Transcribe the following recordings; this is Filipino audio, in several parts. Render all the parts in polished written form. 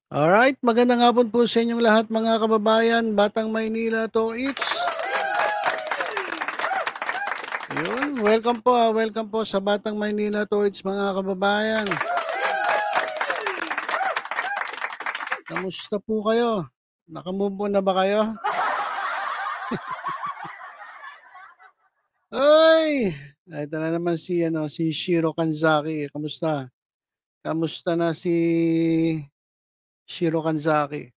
Alright, magandang hapon po sa inyong lahat mga kababayan, Batang Maynila to it's. Yun, welcome po sa Batang Maynila to it's mga kababayan. Kamusta po kayo? Naka-move on na ba kayo? Ay! Ito na naman si Shiro Kanzaki. Kamusta? Kamusta na si Shiro Kanzaki?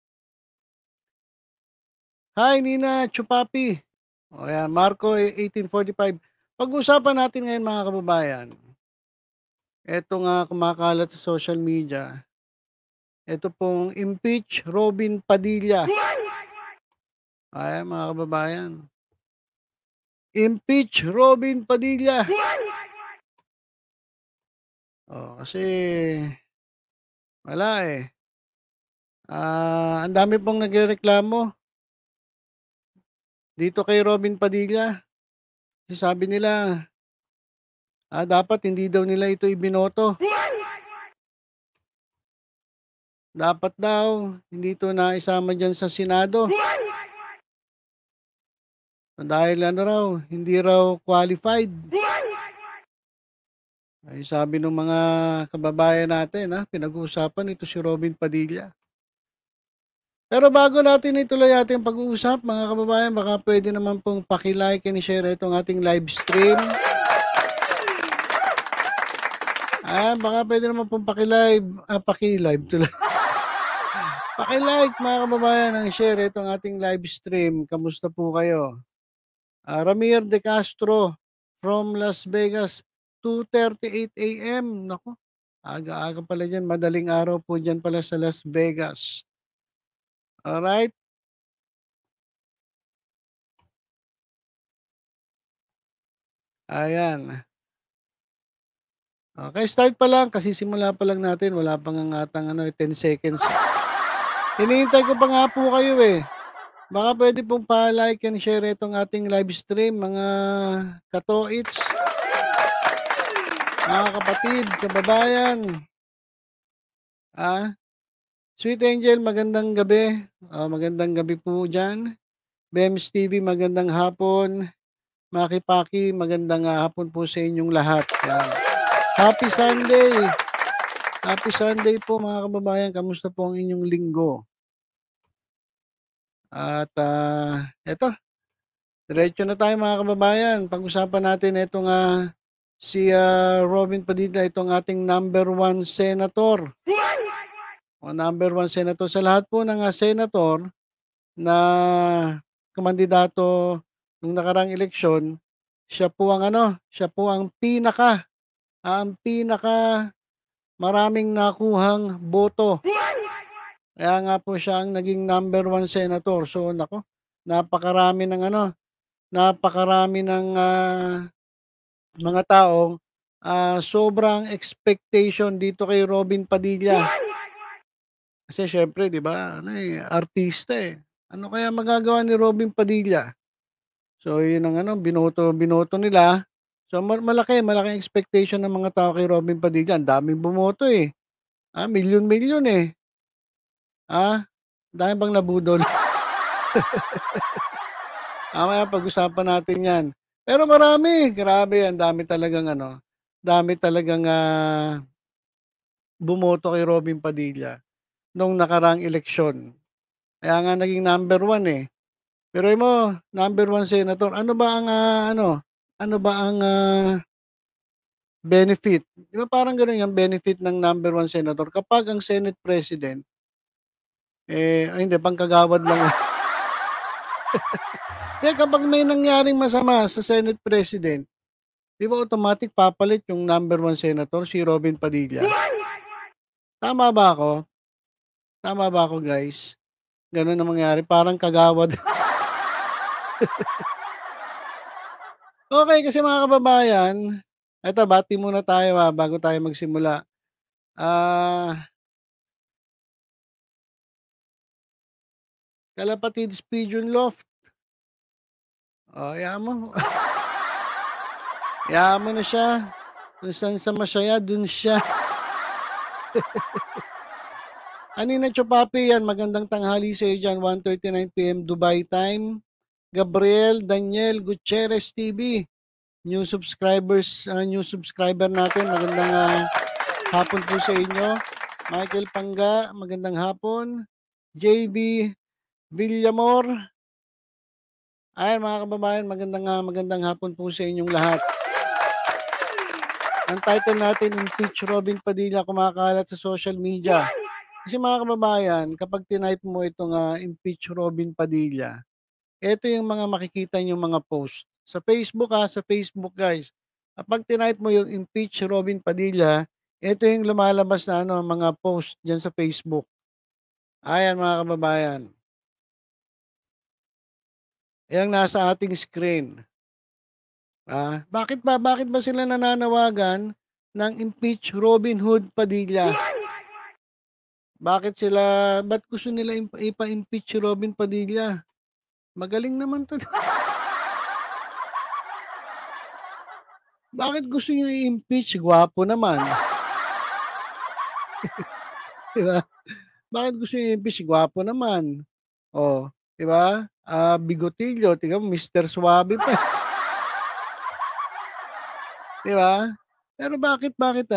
Hi, Nina Chupapi. O yan, Marco 1845. Pag-usapan natin ngayon mga kababayan. Eto nga kumakalat sa social media. Ito pong impeach Robin Padilla. Ayan mga kababayan. Impeach Robin Padilla. Kasi wala eh. Ang dami pong nagrereklamo dito kay Robin Padilla. Sabi nila, dapat hindi daw nila ito ibinoto. Dapat daw hindi ito naisama dyan sa Senado. Dahil hindi raw qualified. Ay sabi ng mga kababayan natin, pinag-uusapan ito si Robin Padilla. Pero bago natin ituloy ating pag-uusap, mga kababayan, baka pwede naman pong paki-like and share itong ating live stream. Baka pwede naman pong paki-live tuloy. Paki-like mga kababayan ang share itong ating live stream. Kamusta po kayo? Ramir De Castro from Las Vegas, 2:38 AM. Naku, aga-aga pala dyan. Madaling araw po dyan pala sa Las Vegas. Alright. Ayan. Okay, start pa lang kasi simula pa lang natin. Wala pang ang atang 10 seconds. Hinihintay ko pa nga po kayo eh. Baka pwede pong pa-like and share itong ating live stream, mga katoits, mga kapatid, kababayan. Sweet Angel, magandang gabi. Magandang gabi po dyan. Bems TV, magandang hapon. Maki Paki, magandang hapon po sa inyong lahat. Yan. Happy Sunday. Happy Sunday po mga kababayan. Kamusta po ang inyong linggo? At eto, diretso na tayo mga kababayan. Pag-usapan natin itong si Robin Padilla, itong ating number 1 senator. Number 1 senator. Sa lahat po ng senator na kumandidato nung nakarang eleksyon, siya po ang pinaka maraming nakuhang boto. Kaya nga po siya ang naging number 1 senator. So nako, napakarami ng mga taong sobrang expectation dito kay Robin Padilla. Kasi syempre, 'di ba? Artista eh. Ano kaya magagawa ni Robin Padilla? So 'yun ang binoto nila. So malaking expectation ng mga tao kay Robin Padilla. Ang daming bumoto eh. Milyon-milyon eh. Dami bang nabudol? Mamaya pag-usapan natin 'yan. Pero marami, grabe, ang dami talagang bumoto kay Robin Padilla nung nakaraang eleksyon. Kaya nga naging number 1 eh. Pero mo, number 1 senator, ano ba ang benefit? Di ba parang gano'n yung benefit ng number 1 senator kapag ang Senate President, hindi, pangkagawad lang. Kapag may nangyaring masama sa Senate President, di ba automatic papalit yung number 1 senator, si Robin Padilla? Tama ba ako? Tama ba ako, guys? Gano'n ang mangyari, parang kagawad. Okay, kasi mga kababayan, eto bati muna tayo bago tayo magsimula. Kalapatids Pigeon Loft. Hayaan mo. Hayaan mo na siya. Kung saan sa masaya, dun siya. Anina Chopapi, yan, magandang tanghali sa iyo dyan, 1:39 PM Dubai time. Gabriel Daniel Gutierrez TV, new subscriber natin, magandang hapon po sa inyo. Michael Pangga, magandang hapon. JB Villamor, ayan mga kababayan, magandang hapon po sa inyong lahat. Ang title natin, Impeach Robin Padilla kumakalat sa social media. Kasi mga kababayan, kapag tinype mo itong Impeach Robin Padilla, ito yung mga makikita niyong mga post. Sa Facebook sa Facebook guys. Kapag tinype mo yung Impeach Robin Padilla, ito yung lumalabas na mga post diyan sa Facebook. Ayan mga kababayan. Ayan nasa ating screen. Bakit ba sila nananawagan ng Impeach Robin Hood Padilla? Ba't gusto nila ipa-impeach si Robin Padilla? Magaling naman 'to. Bakit gusto niyo i-impeach? Gwapo naman. 'Di ba? Bakit gusto niyo i-impeach? Gwapo naman. Oh, 'di ba? Bigotilyo, tingnan mo Mr. Suabe pa. 'Di ba? Pero bakit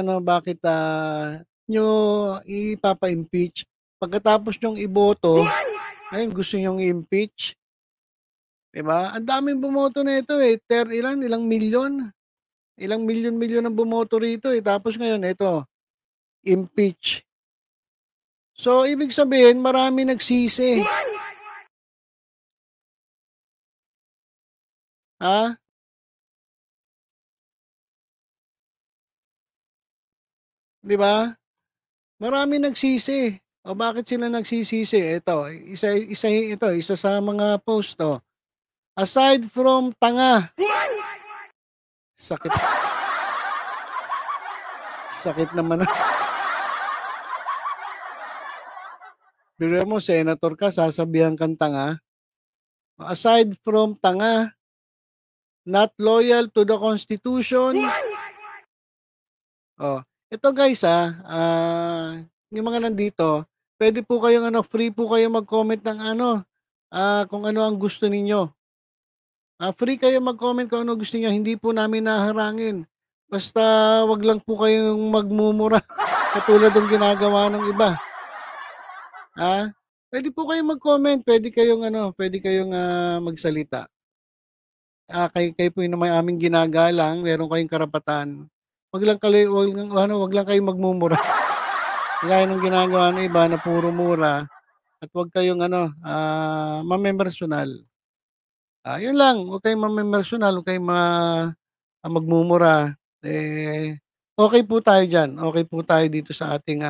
niyo ipapa-impeach? Pagkatapos niyong iboto, ngayon gusto niyong i-impeach? 'Di ba? Ang daming bumoto nito ilang milyon? Ilang milyon-milyon ang bumoto rito tapos ngayon ito, impeach. So ibig sabihin marami nagsisi. 'Di ba? Marami nagsisi. O bakit sila nagsisisi? Ito, isa sa mga post 'to. Aside from tanga. Sakit. Sakit naman. Biro mo senator ka, sasabihan kang tanga. Aside from tanga, not loyal to the Constitution. Oh, ito guys yung mga nandito, pwede po kayong free po kayo mag-comment ng kung ano ang gusto ninyo. Free kayo mag-comment kung ano gusto niyo, hindi po namin naharangin. Basta wag lang po kayong magmumura katulad ng ginagawa ng iba. Pwede po kayong mag-comment, pwede kayong magsalita. Kayo po yung may aming ginagalang, meron kayong karapatan. Wag lang kayong magmumura. Kagaya ng ginagawa ng iba na puro mura at wag kayong mamemersonal. Yun lang, wag kayong mamemersonal, wag kayong magmumura. Okay po tayo diyan. Okay po tayo dito sa ating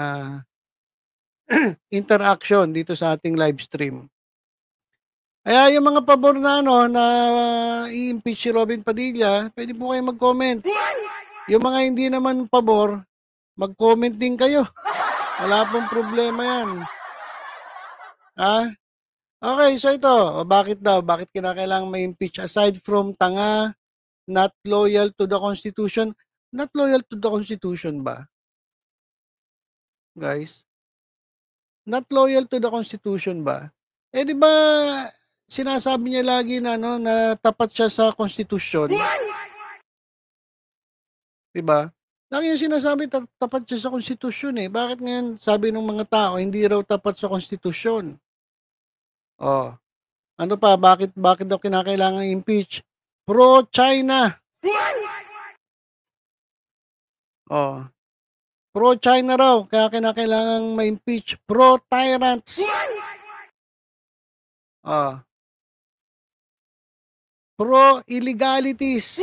interaction dito sa ating live stream. Kaya yung mga pabor na na i-impeach si Robin Padilla, pwede po kayong mag-comment. Yung mga hindi naman pabor, mag-comment din kayo. Wala pong problema yan. Okay, so ito, bakit kinakailangan ma-impeach? Aside from tanga, not loyal to the Constitution. Not loyal to the Constitution ba? Guys? Not loyal to the Constitution ba? Di ba sinasabi niya lagi na na tapat siya sa Constitution? Di ba? Lagi yung sinasabi tapat siya sa Constitution Bakit ngayon sabi ng mga tao hindi raw tapat sa Constitution? Ano pa? Bakit daw kinakailangan impeach? Pro-China. Pro-China raw, kaya kinakailangan ma-impeach. Pro-tyrants. Pro-illegalities.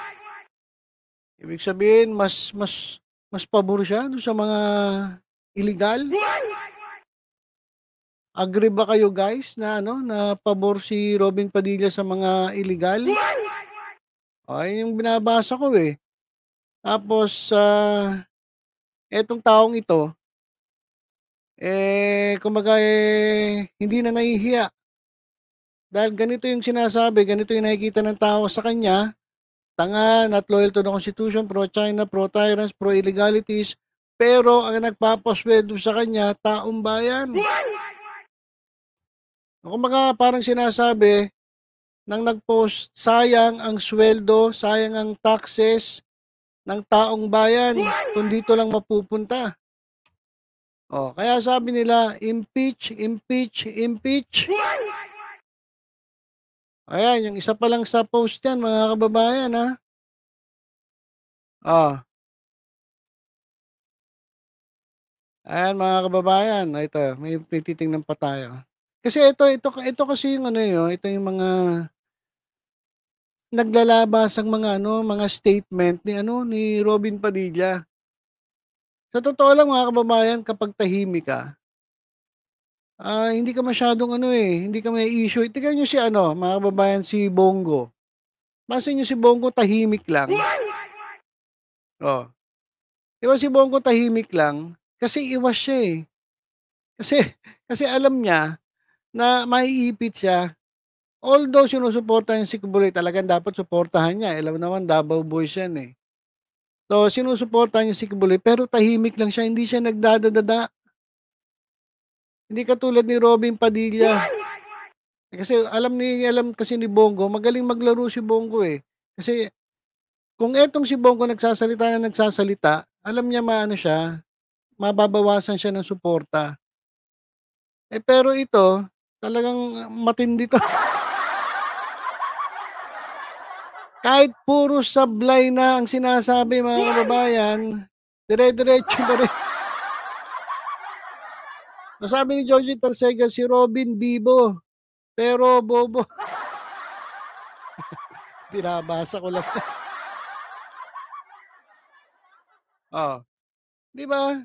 Ibig sabihin, mas pabor siya doon sa mga illegal. Agree ba kayo guys na na pabor si Robin Padilla sa mga illegal? Ay yung binabasa ko Tapos etong taong ito kumbaga hindi na nahihiya. Dahil ganito yung sinasabi, ganito yung nakikita ng tao sa kanya, tanga, not loyal to the Constitution, pro-China, pro-tyrants, pro-illegalities, Pero ang nagpapasweldo sa kanya, taong bayan. Kumbaga parang sinasabi ng nag-post, sayang ang sweldo, sayang ang taxes ng taong bayan kung dito lang mapupunta. Oh, kaya sabi nila, impeach, impeach, impeach. Ayan, yung isa pa lang sa post yan, mga kababayan, ha? Oh, ayan, mga kababayan. Ito, may titingnan pa tayo. Kasi ito kasi yung ano yun, ito yung mga naglalabas ang mga ano, mga statement ni ano, ni Robin Padilla. Sa totoo lang mga kababayan, kapag tahimik ka, hindi ka masyadong ano eh, hindi ka may issue. Tingnan niyo si ano, mga kababayan, si Bongo. Pansin niyo si Bongo tahimik lang. Oh, 'di ba si Bongo tahimik lang? Kasi iwas siya eh. Kasi kasi alam niya na maiipit siya. Although sinusuportahan niya si Kibuloy, talagang dapat suportahan niya. Alam mo naman Davao Boys yan eh. So sinusuportahan niya si Kibuloy pero tahimik lang siya, hindi siya nagdadadada. Hindi katulad ni Robin Padilla. Kasi alam kasi ni Bongo, magaling maglaro si Bongo eh. Kasi kung etong si Bongo nagsasalita, alam niya maano siya, mababawasan siya ng suporta. Eh pero ito, talagang matindi 'to. Kahit puro sablay na ang sinasabi mga kababayan, dire-diretso pa rin. Nasabi ni Georgie Tarcega si Robin Bibo, pero bobo. Binabasa ko lang. Oh, 'di ba?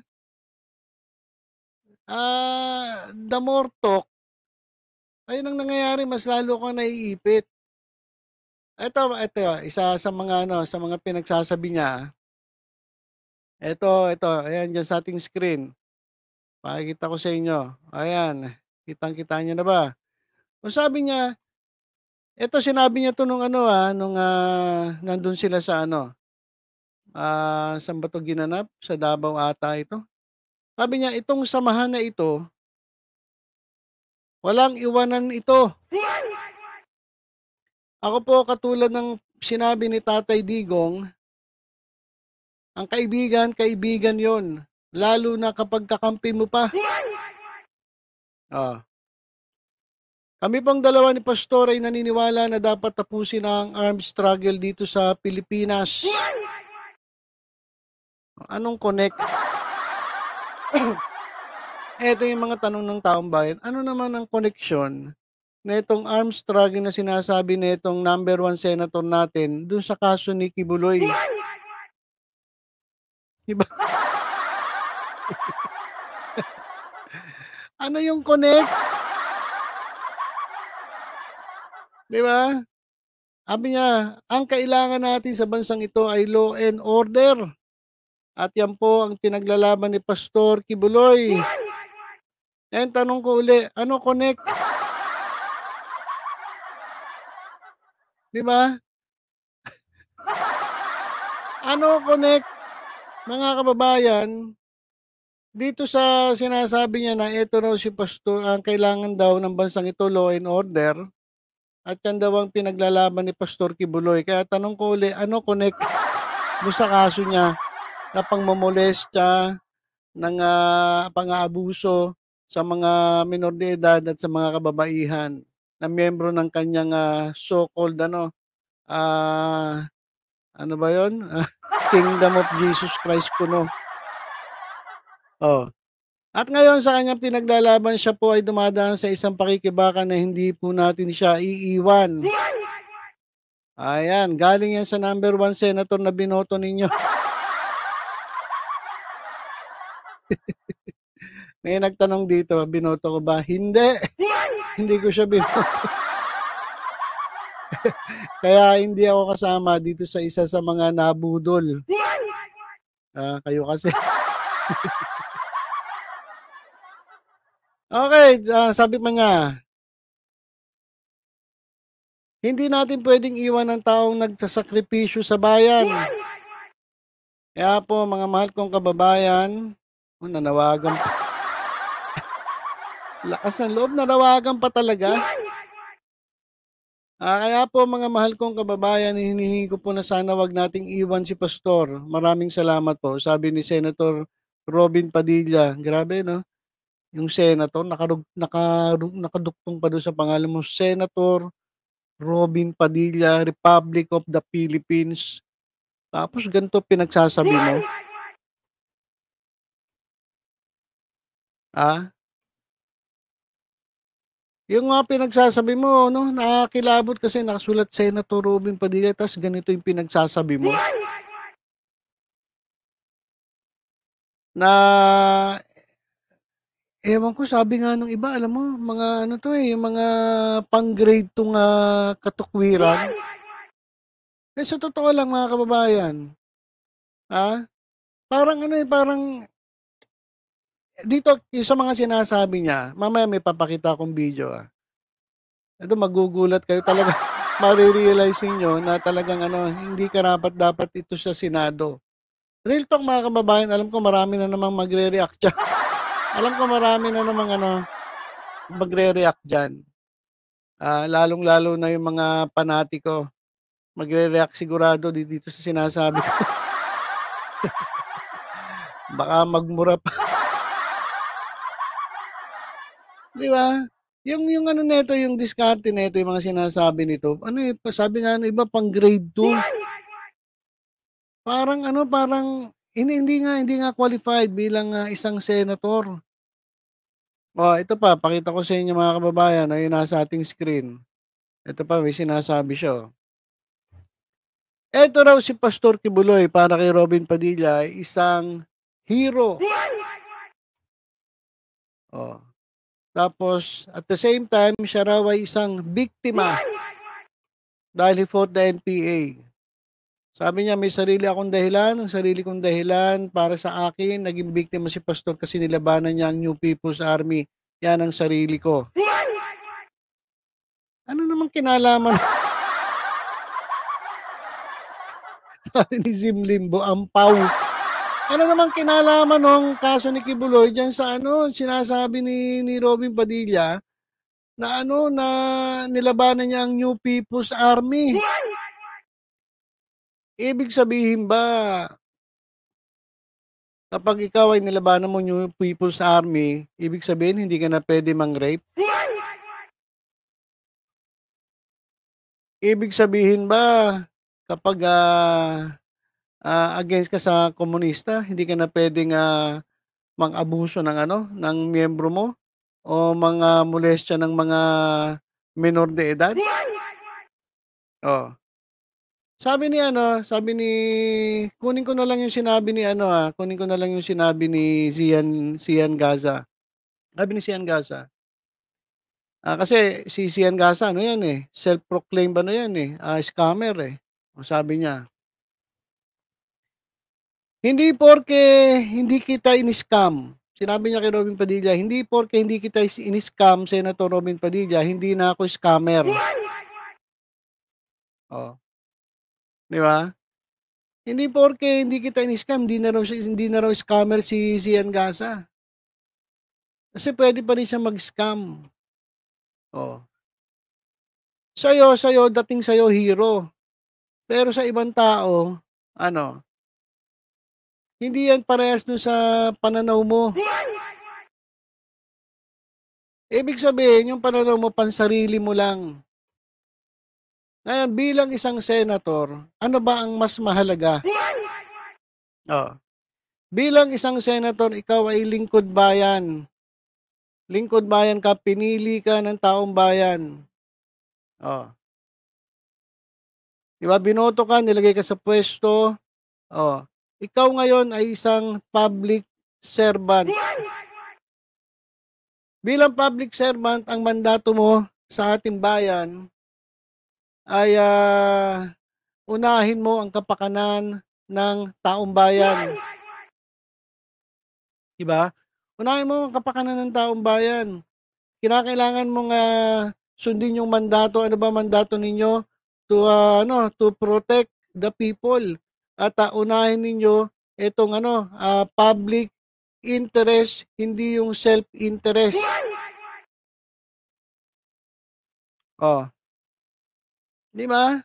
The more talk, ayun ang nangyayari, mas lalo kang naiipit. Ito, isa sa mga ano, sa mga pinagsasabi niya, ito, ayan diyan sa ating screen. Pakikita ko sa inyo. Ayan, kitang-kita niyo na ba? O sabi niya, ito sinabi niya 'to nung ano, nung, nandun sila sa ano, saan ba 'to ginanap? Sa Davao ata ito. Sabi niya, "Itong samahan na ito, walang iwanan ito. Ako po katulad ng sinabi ni Tatay Digong, ang kaibigan, kaibigan 'yon, lalo na kapag kakampi mo pa." Oh, "Kami pong dalawa ni Pastor ay naniniwala na dapat tapusin ang armed struggle dito sa Pilipinas." Anong connect? Eto yung mga tanong ng taong bayan, ano naman ang koneksyon nitong armed struggle na sinasabi nitong number 1 senator natin dun sa kaso ni Kibuloy, 'di ba? Ano yung connect, 'di ba? Sabi niya, "Ang kailangan natin sa bansang ito ay law and order at yan po ang pinaglalaban ni Pastor Kibuloy." Eh, tanong ko uli, ano connect, 'di ba? Ano connect, mga kababayan, dito sa sinasabi niya na eto raw si Pastor ang kailangan daw ng bansang ito law and order at yan daw ang pinaglalaban ni Pastor Kibuloy. Kaya tanong ko uli, ano connect dun sa kaso niya na pangmomolestya, ng, pang-aabuso sa mga menor de edad at sa mga kababaihan na miyembro ng kanyang, so-called ano, ah, ano ba yun? Kingdom of Jesus Christ kuno. Oh. At ngayon sa kanyang pinaglalaban, siya po ay dumadaan sa isang pakikibaka na hindi po natin siya iiwan. Ayan, galing yan sa number 1 senator na binoto ninyo. May nagtanong dito, binoto ko ba? Hindi, hindi ko siya binoto. Kaya hindi ako kasama dito sa isa sa mga nabudol. Kayo kasi. Okay, sabi pa niya, hindi natin pwedeng iwan ang taong nagsasakripisyo sa bayan. Kaya po mga mahal kong kababayan, nanawagan pa, lakas ng loob, nanawagan pa talaga. Kaya po mga mahal kong kababayan, hinihingi ko po na sana wag nating iwan si pastor. Maraming salamat po. Sabi ni Senator Robin Padilla, grabe 'no, yung senator nakaduktong pa dun sa pangalan mo, Senator Robin Padilla, Republic of the Philippines. Tapos ganito pinagsasabi mo, ah? Yung mga pinagsasabi mo 'no, nakakakilabot kasi nakasulat Senator Robin Padilla ta's ganito yung pinagsasabi mo, na ewan ko, sabi nga nung iba, alam mo mga ano 'to, eh, yung mga pang-grade 'tong, katukwiran. Eh, sa totoo lang mga kababayan, parang ano, eh, parang dito yung sa mga sinasabi niya, mamaya may papakita akong video, Ito magugulat kayo talaga, mare-realize ninyo na talagang ano, hindi karapat-dapat ito sa Senado. Real talk mga kababayan, alam ko marami na namang magre-react diyan. Alam ko marami na namang ano, magre-react diyan. Lalong-lalo na yung mga panatiko, magre-react sigurado dito sa sinasabi ko. Baka magmura pa, 'di ba? Yung ano nito, yung diskarte nito, yung mga sinasabi nito, ano, eh, sabi nga ng iba pang grade 2. Parang ano, parang hindi nga qualified bilang, isang senator. Ito pa, pakita ko sa inyo mga kababayan, yung nasa ating screen. Ito pa may sinasabi siya, oh. Eto raw si Pastor Kibuloy para kay Robin Padilla ay isang hero. Oh, tapos at the same time siya raw ay isang biktima dahil he fought the NPA. Sabi niya, "May sarili akong dahilan, ang sarili kong dahilan para sa akin naging biktima si pastor kasi nilabanan niya ang New People's Army. Yan ang sarili ko." Ano namang kinalaman sabi ni Zim Limbo, "Ampaw." Ano namang kinalaman nung kaso ni Kibuloy diyan sa ano, sinasabi ni Robin Padilla na ano, na nilabanan niya ang New People's Army. Ibig sabihin ba kapag ikaw ay nilabanan mo New People's Army, ibig sabihin hindi ka na puwede mang-rape? Ibig sabihin ba kapag, against ka sa komunista, hindi ka na puwedeng, mang-abuso ng ano, ng miyembro mo o mga molestya ng mga menor de edad? Oh, sabi ni kunin ko na lang yung sinabi ni ano, kunin ko na lang yung sinabi ni Sian Gaza. Sabi ni Sian Gaza, kasi si Sian Gaza ano 'yan, eh, self-proclaimed ano 'yan, eh, scammer, eh. Sabi niya, "Hindi porke hindi kita ini-scam." Sinabi niya kay Robin Padilla, "Hindi porke hindi kita ini-scam, Senator Robin Padilla, hindi na ako scammer." Oh, 'di ba? Hindi porke hindi kita ini-scam, hindi na raw scammer si Sian Gaza. Kasi puwede pa rin siyang mag-scam. Oh, sa'yo dating sa'yo hero, pero sa ibang tao ano, hindi yan parehas dun sa pananaw mo. Ibig sabihin yung pananaw mo pansarili mo lang. Ngayon bilang isang senator, ano ba ang mas mahalaga? Oh, bilang isang senator ikaw ay lingkod bayan. Lingkod bayan ka, pinili ka ng taong bayan. Oh, 'di ba binoto ka, nilagay ka sa puwesto, oh, ikaw ngayon ay isang public servant. Bilang public servant, ang mandato mo sa ating bayan ay, unahin mo ang kapakanan ng taong bayan, 'di ba? Unahin mo ang kapakanan ng taong bayan. Kinakailangan mong, sundin yung mandato. Ano ba mandato ninyo? To, to protect the people at, unahin ninyo itong ano, public interest, hindi yung self-interest. Oh, 'di ba?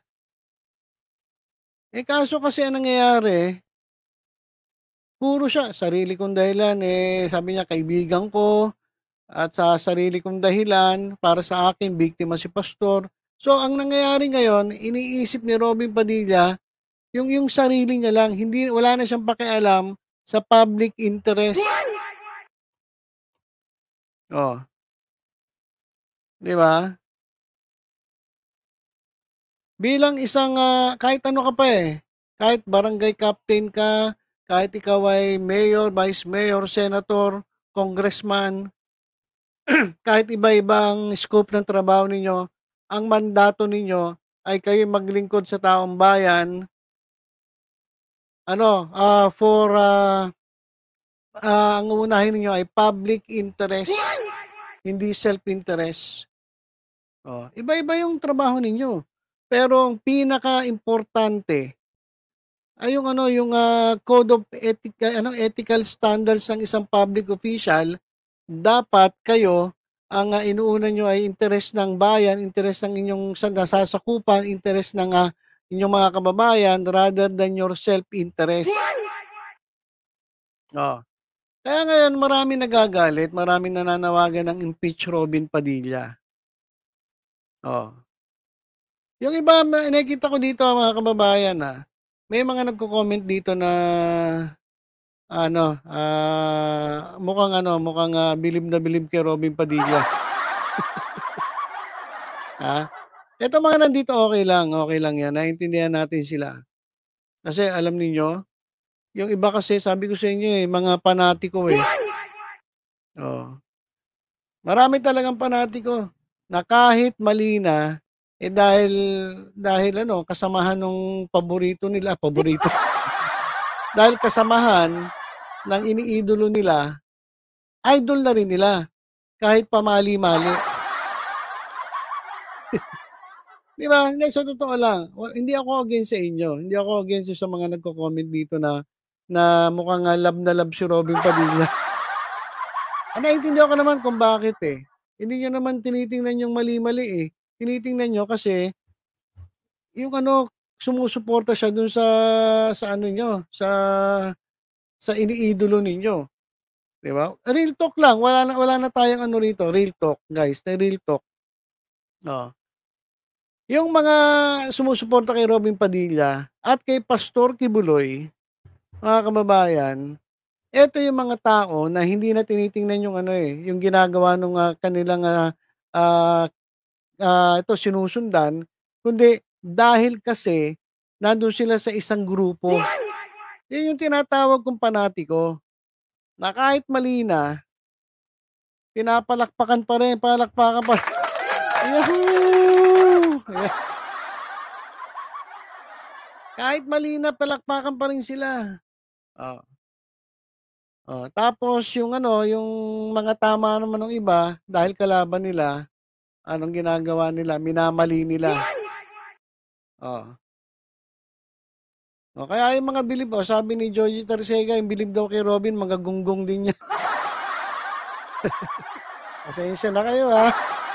Eh, kaso kasi ang nangyayari, puro siya sarili kong dahilan, eh, sabi niya kaibigan ko at sa sarili kong dahilan para sa akin biktima si pastor. So, ang nangyayari ngayon, iniisip ni Robin Padilla yung sarili niya lang, hindi wala na siyang pakialam sa public interest. Oh, 'di ba? Bilang isang, kahit ano ka pa, eh, kahit barangay captain ka, kahit ikaw ay mayor, vice mayor, senator, congressman, kahit iba-ibang scope ng trabaho ninyo, ang mandato ninyo ay kayo'y maglingkod sa taong bayan, ano, ang uunahin ninyo ay public interest, hindi self-interest. Oh, iba-iba yung trabaho ninyo. Pero ang pinaka importante ay yung ano, yung, code of ethical standards ng isang public official. Dapat kayo, ang, inuuna niyo ay interes ng bayan, interes ng inyong nasasakupan, interes ng, inyong mga kababayan rather than your self-interest. Oh, kaya ngayon maraming nagagalit, maraming nananawagan ng impeach Robin Padilla. Oh, yung iba nakikita ko dito mga kababayan, may mga nagko-comment dito na ano, mukhang, bilib na bilib kay Robin Padilla, ah. Etong mga nandito okey lang 'yan, naiintindihan natin sila. Kasi alam ninyo, yung iba kasi sabi ko sa inyo, eh, mga panatiko, eh. Oo, marami talagang panatiko na kahit mali na, eh, dahil ano kasamahan nung paborito, dahil kasamahan ng iniidolo nila, idol na rin nila kahit pamali-mali. 'Di ba? Hindi, sa totoo lang, hindi ako against sa inyo, hindi ako against sa mga nagko-comment dito na mukhang, love na love si Robin Padilla. Naiintindihan ko naman kung bakit, eh. Hindi niyo naman tinitingnan yung mali-mali, eh. Tinitingnan niyo kasi yung ano, sumusuporta siya dun sa ano niyo, sa iniidolo ninyo, 'di ba? Real talk lang, wala na tayong ano rito, real talk guys, na real talk, oo. Yung mga sumusuporta kay Robin Padilla at kay Pastor Kibuloy, mga kababayan, eto yung mga tao na hindi na tinitingnan yung ano, eh, yung ginagawa nung, kanilang, ah, ito sinusundan, kundi dahil kasi nandun sila sa isang grupo. Yun yung tinatawag kong panatiko, na kahit mali na, pinapalakpakan pa rin, palakpakan pa yahoo! Yeah. Kahit mali na, palakpakan pa rin sila. Oh, oh, tapos yung ano, yung mga tama naman ng iba, dahil kalaban nila, anong ginagawa nila, minamali nila. Oh, oh, kaya yung mga bilib, sabi ni Jogie Tarcega, yung bilib daw kay Robin, magagunggong din yan. Pasensya na kayo, ha.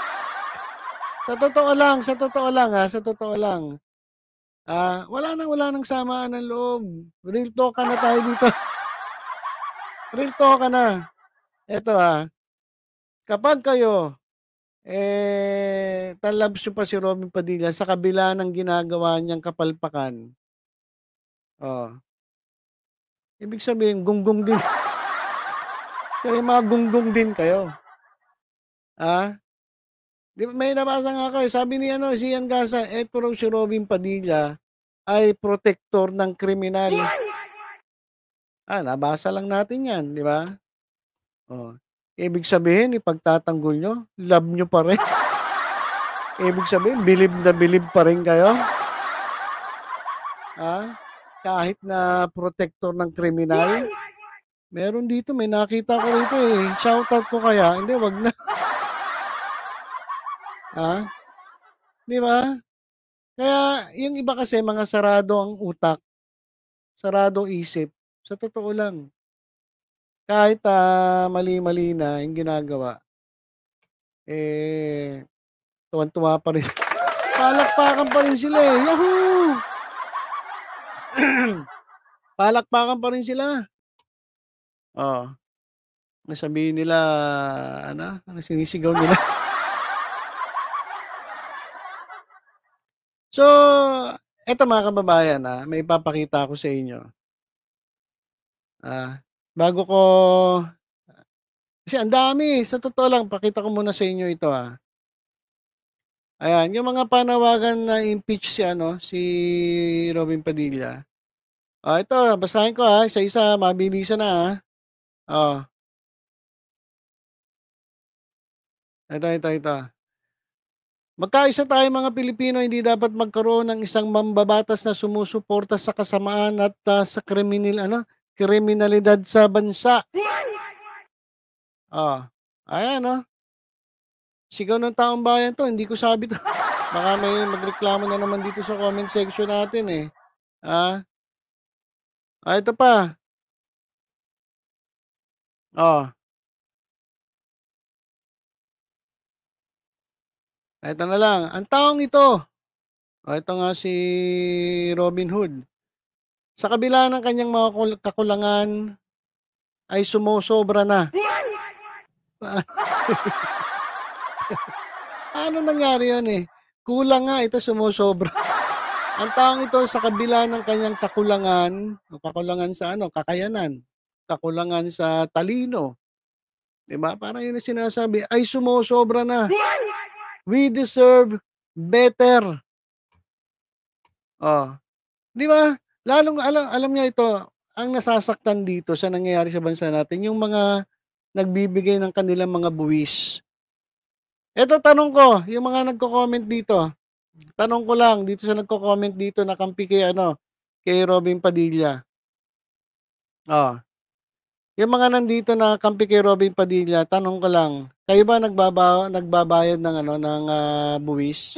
Sa totoo lang, sa totoo lang. Wala nang samaan ng loob. Real talk na tayo dito. Real talk na. Eto, kapag kayo, talabs niyo pa si Robin Padilla sa kabila ng ginagawa niyang kapalpakan, oh, ibig sabihin gunggong din kayo, mga gunggong din kayo. Ah, 'di ba may nabasa nga ako, sabi ni ano, si Ian Gasa, eto raw si Robin Padilla ay protektor ng kriminal. Nabasa lang natin 'yan, 'di ba? Oh, ibig sabihin ipagtatanggol niyo, love niyo pa rin. Ibig sabihin bilib na bilib pa rin kayo, ah, kahit na protektor ng kriminal? Meron dito, may nakita ko rito, eh, shoutout ko kaya? Hindi, 'wag na, 'di ba? Kaya yung iba kasi mga sarado ang utak, sarado isip. sa totoo lang. Kahit, mali-mali na yung ginagawa, eh, tuwang-tuwa pa rin. Palakpakan pa rin sila, eh, yahoo! Palakpakan pa rin sila. Oh, sasabihin nila ano sinisigaw nila. So, eto mga kababayan, may ipapakita ako sa inyo. Bago ko kasi ang dami, sa totoo lang pakita ko muna sa inyo ito, Ayan, yung mga panawagan na impeach si ano, si Robin Padilla. Ito basahin ko, isa-isa mabilisan na, Oh, ito. Magkaisa tayong mga Pilipino, hindi dapat magkaroon ng isang mambabatas na sumusuporta sa kasamaan at, sa kriminalidad sa bansa. Oh, ayan, sigaw ng taong bayan 'to, hindi ko sabi 'to. Baka may magreklamo na naman dito sa comment section natin, eh. Ah, ito pa, oh, ito na lang, ang taong ito, ito nga si Robin Hood, sa kabila ng kanyang mga kakulangan ay sumosobra na. Pa Paano nangyari yun, eh? Kulang nga, ito sumosobra. Ang taong ito sa kabila ng kanyang kakulangan, o kakulangan sa ano, kakayanan, kakulangan sa talino, 'di ba? Parang yun ang sinasabi, ay sumosobra na. We deserve better. Oh, 'di ba? Lalong alam alam niyo ito, ang nasasaktan dito sa nangyayari sa bansa natin yung mga nagbibigay ng kanilang mga buwis. Eto tanong ko, yung mga nagko-comment dito, tanong ko lang dito sa nagko-comment dito na kampi kay ano, kay Robin Padilla. Oh, yung mga nandito na kampi kay Robin Padilla, tanong ko lang, kayo ba nagbabayad ng ano, ng, buwis?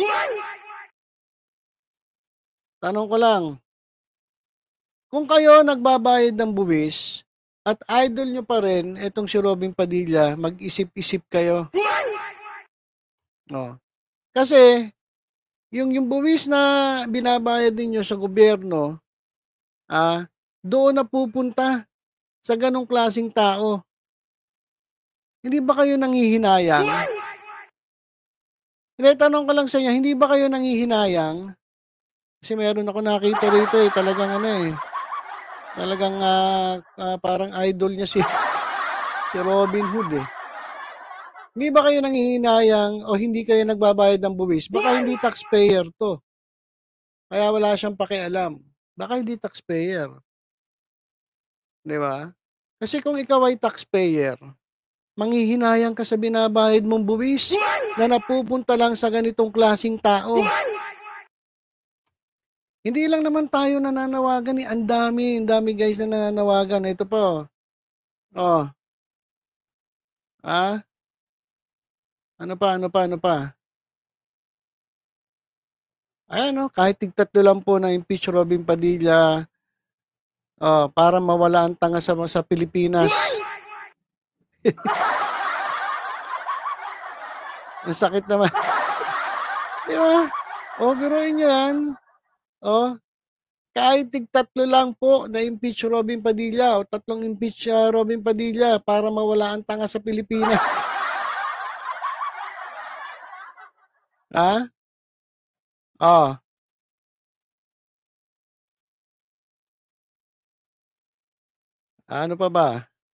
Tanong ko lang, kung kayo nagbabayad ng buwis at idol nyo pa rin etong si Robin Padilla, mag-isip-isip kayo. Oh, kasi yung buwis na binabayad ninyo sa gobyerno, doon napupunta sa ganong klaseng tao. Hindi ba kayo nanghihinayang? Hindi, tanong ko lang sa inyo, hindi ba kayo nanghihinayang? Kasi meron ako nakita rito, talagang ano, talagang, parang idol niya si si Robin Hood, eh. Hindi ba kayo nanghihinayang o hindi kayo nagbabayad ng buwis? Baka hindi taxpayer 'to, kaya wala siyang pakialam. Baka hindi taxpayer, 'di ba? Kasi kung ikaw ay taxpayer, manghihinayang ka sa binabayad mong buwis na napupunta lang sa ganitong klaseng tao. Hindi lang naman tayo nananawagan, ang dami guys na nananawagan. Ito pa, Oh, ah, ano pa? Ayan, kahit tig-tatlo lang po na impeach Robin Padilla, para mawala ang tanga sa Pilipinas. Ang sakit naman, 'di ba? Biruin niyo 'yan, oh, kahit tig-tatlo lang po na impeach Robin Padilla o tatlong impeach, Robin Padilla para mawala ang tanga sa Pilipinas. Ah, oh, ano pa ba?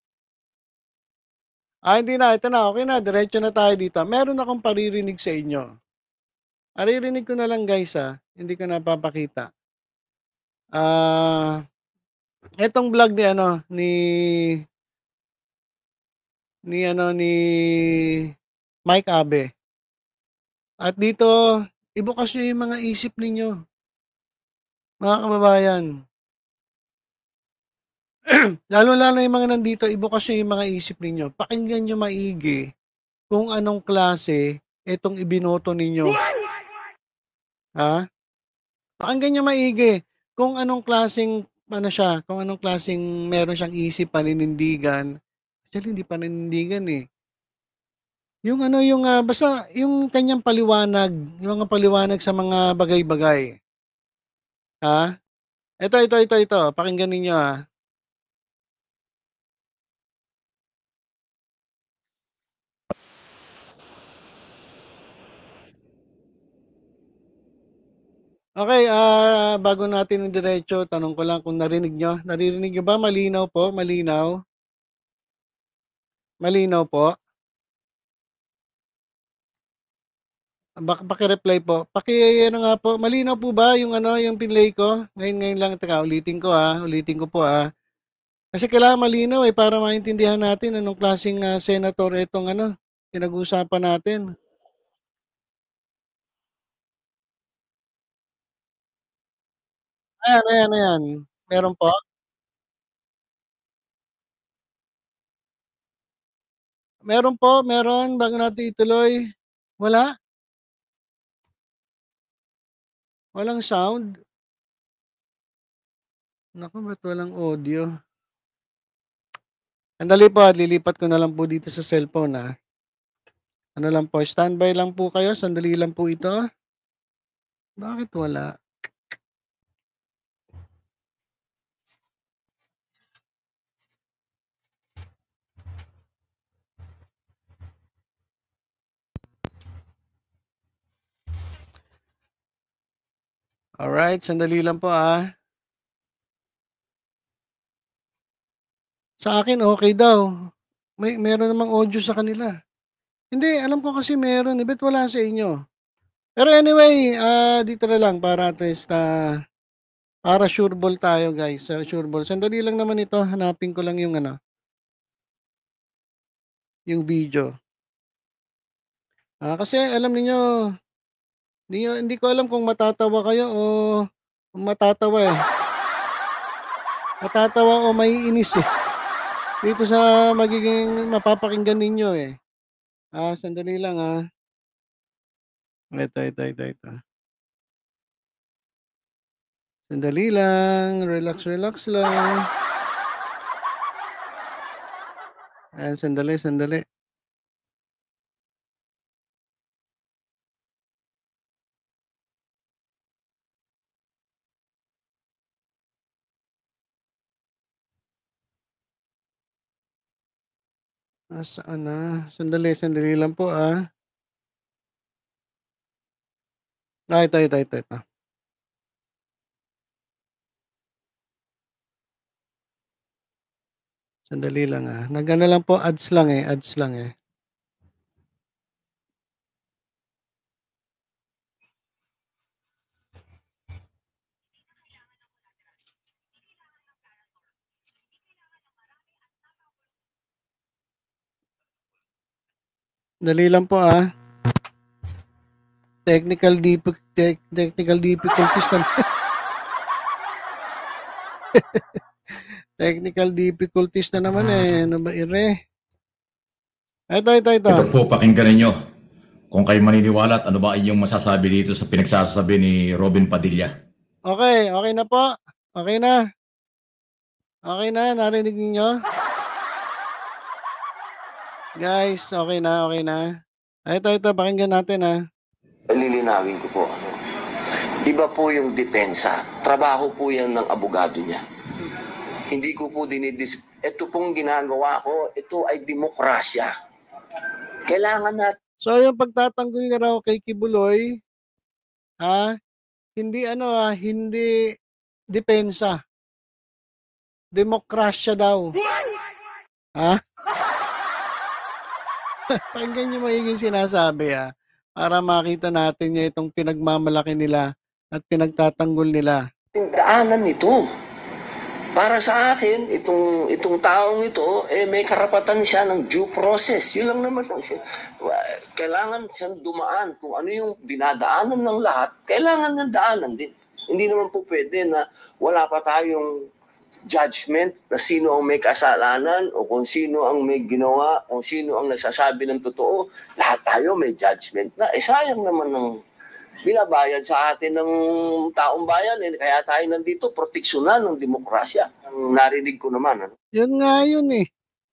Hindi na, ito na, okey na, diretso na tayo dito. Meron akong paririnig sa inyo. Maririnig ko na lang guys, hindi ko na papakita. Ah, Etong vlog ni ano, ni Mike Abe. At dito, ibukas niyo yung mga isip ninyo, mga kababayan. Lalong-lalo na yung mga nandito, ibukas niyo yung mga isip ninyo. Pakinggan niyo maigi kung anong klase itong ibinoto ninyo, ha? Pakinggan niyo maigi kung anong klaseng, ano siya, kung anong klaseng meron siyang isip, paninindigan. Actually, hindi paninindigan eh. Yung ano, yung basta yung kanyang paliwanag, yung mga paliwanag sa mga bagay-bagay. Ha? Ito. Pakinggan ninyo ha. Okay, bago natin diretso, tanong ko lang kung narinig nyo. Naririnig nyo ba? Malinaw po? Malinaw? Malinaw po? Paki-reply po. Ano nga po, malinaw po ba yung ano, yung pinlay ko? Ngayon lang, teka, ulitin ko po Kasi kailangan malinaw para maintindihan natin anong klaseng senator itong ano, pinag-uusapan natin. Ayan. Meron po? Meron po, meron. Bago natin ituloy. Wala? Walang sound? Naku, ba't walang audio? Andali po, lilipat ko na lang po dito sa cellphone Ano lang po, standby lang po kayo. Sandali lang po ito. Bakit wala? Alright, sandali lang po Sa akin okay daw. Meron namang audio sa kanila. Hindi, alam ko kasi meron ba't wala sa inyo? Pero anyway, dito na lang para at least para sure ball tayo guys. Sure ball. Sandali lang naman ito. Hanapin ko lang yung ano, yung video. Kasi alam niyo, hindi ko alam kung matatawa kayo o kung matatawa Matatawa o maiinis Dito sa magiging mapapakinggan ninyo Sandali lang Ito. Sandali lang. Relax lang. Ayan, sandali. Saan na? Sandali lang po Ito. Sandali lang Nag-ano lang po, ads lang Dali lang po technical difficulties na technical difficulties na naman ano ba Ito. Ito po, pakinggan ninyo. Kung kayo maniniwala at ano ba inyong masasabi dito sa pinagsasabi ni Robin Padilla. Okay na po. Okay na, narinig niyo? Guys, okay na. Ito, pakinggan natin Lilinawin ko po. Iba po yung depensa. Trabaho po yan ng abogado niya. Hindi ko po ito pong ginagawa ko, ito ay demokrasya. Kailangan natin. So, yung pagtatanggol niya raw kay Kibuloy, hindi hindi depensa. Demokrasya daw. Pakinggan niyo maiging sinasabi para makita natin niya itong pinagmamalaki nila at pinagtatanggol nila. Daanan nito. Para sa akin, itong taong ito, may karapatan siya ng due process. Yun lang naman. Kailangan siyang dumaan. Kung ano yung dinadaanan ng lahat, kailangan niyang daanan din. Hindi naman po pwede na wala pa tayong judgment na sino ang may kasalanan o kung sino ang may ginawa, kung sino ang nagsasabi ng totoo. Lahat tayo may judgment na. Sayang naman ng binabayad sa atin ng taong bayan. Kaya tayo nandito, proteksyonan ng demokrasya. Ang narinig ko naman. Ano? Yun nga yun eh.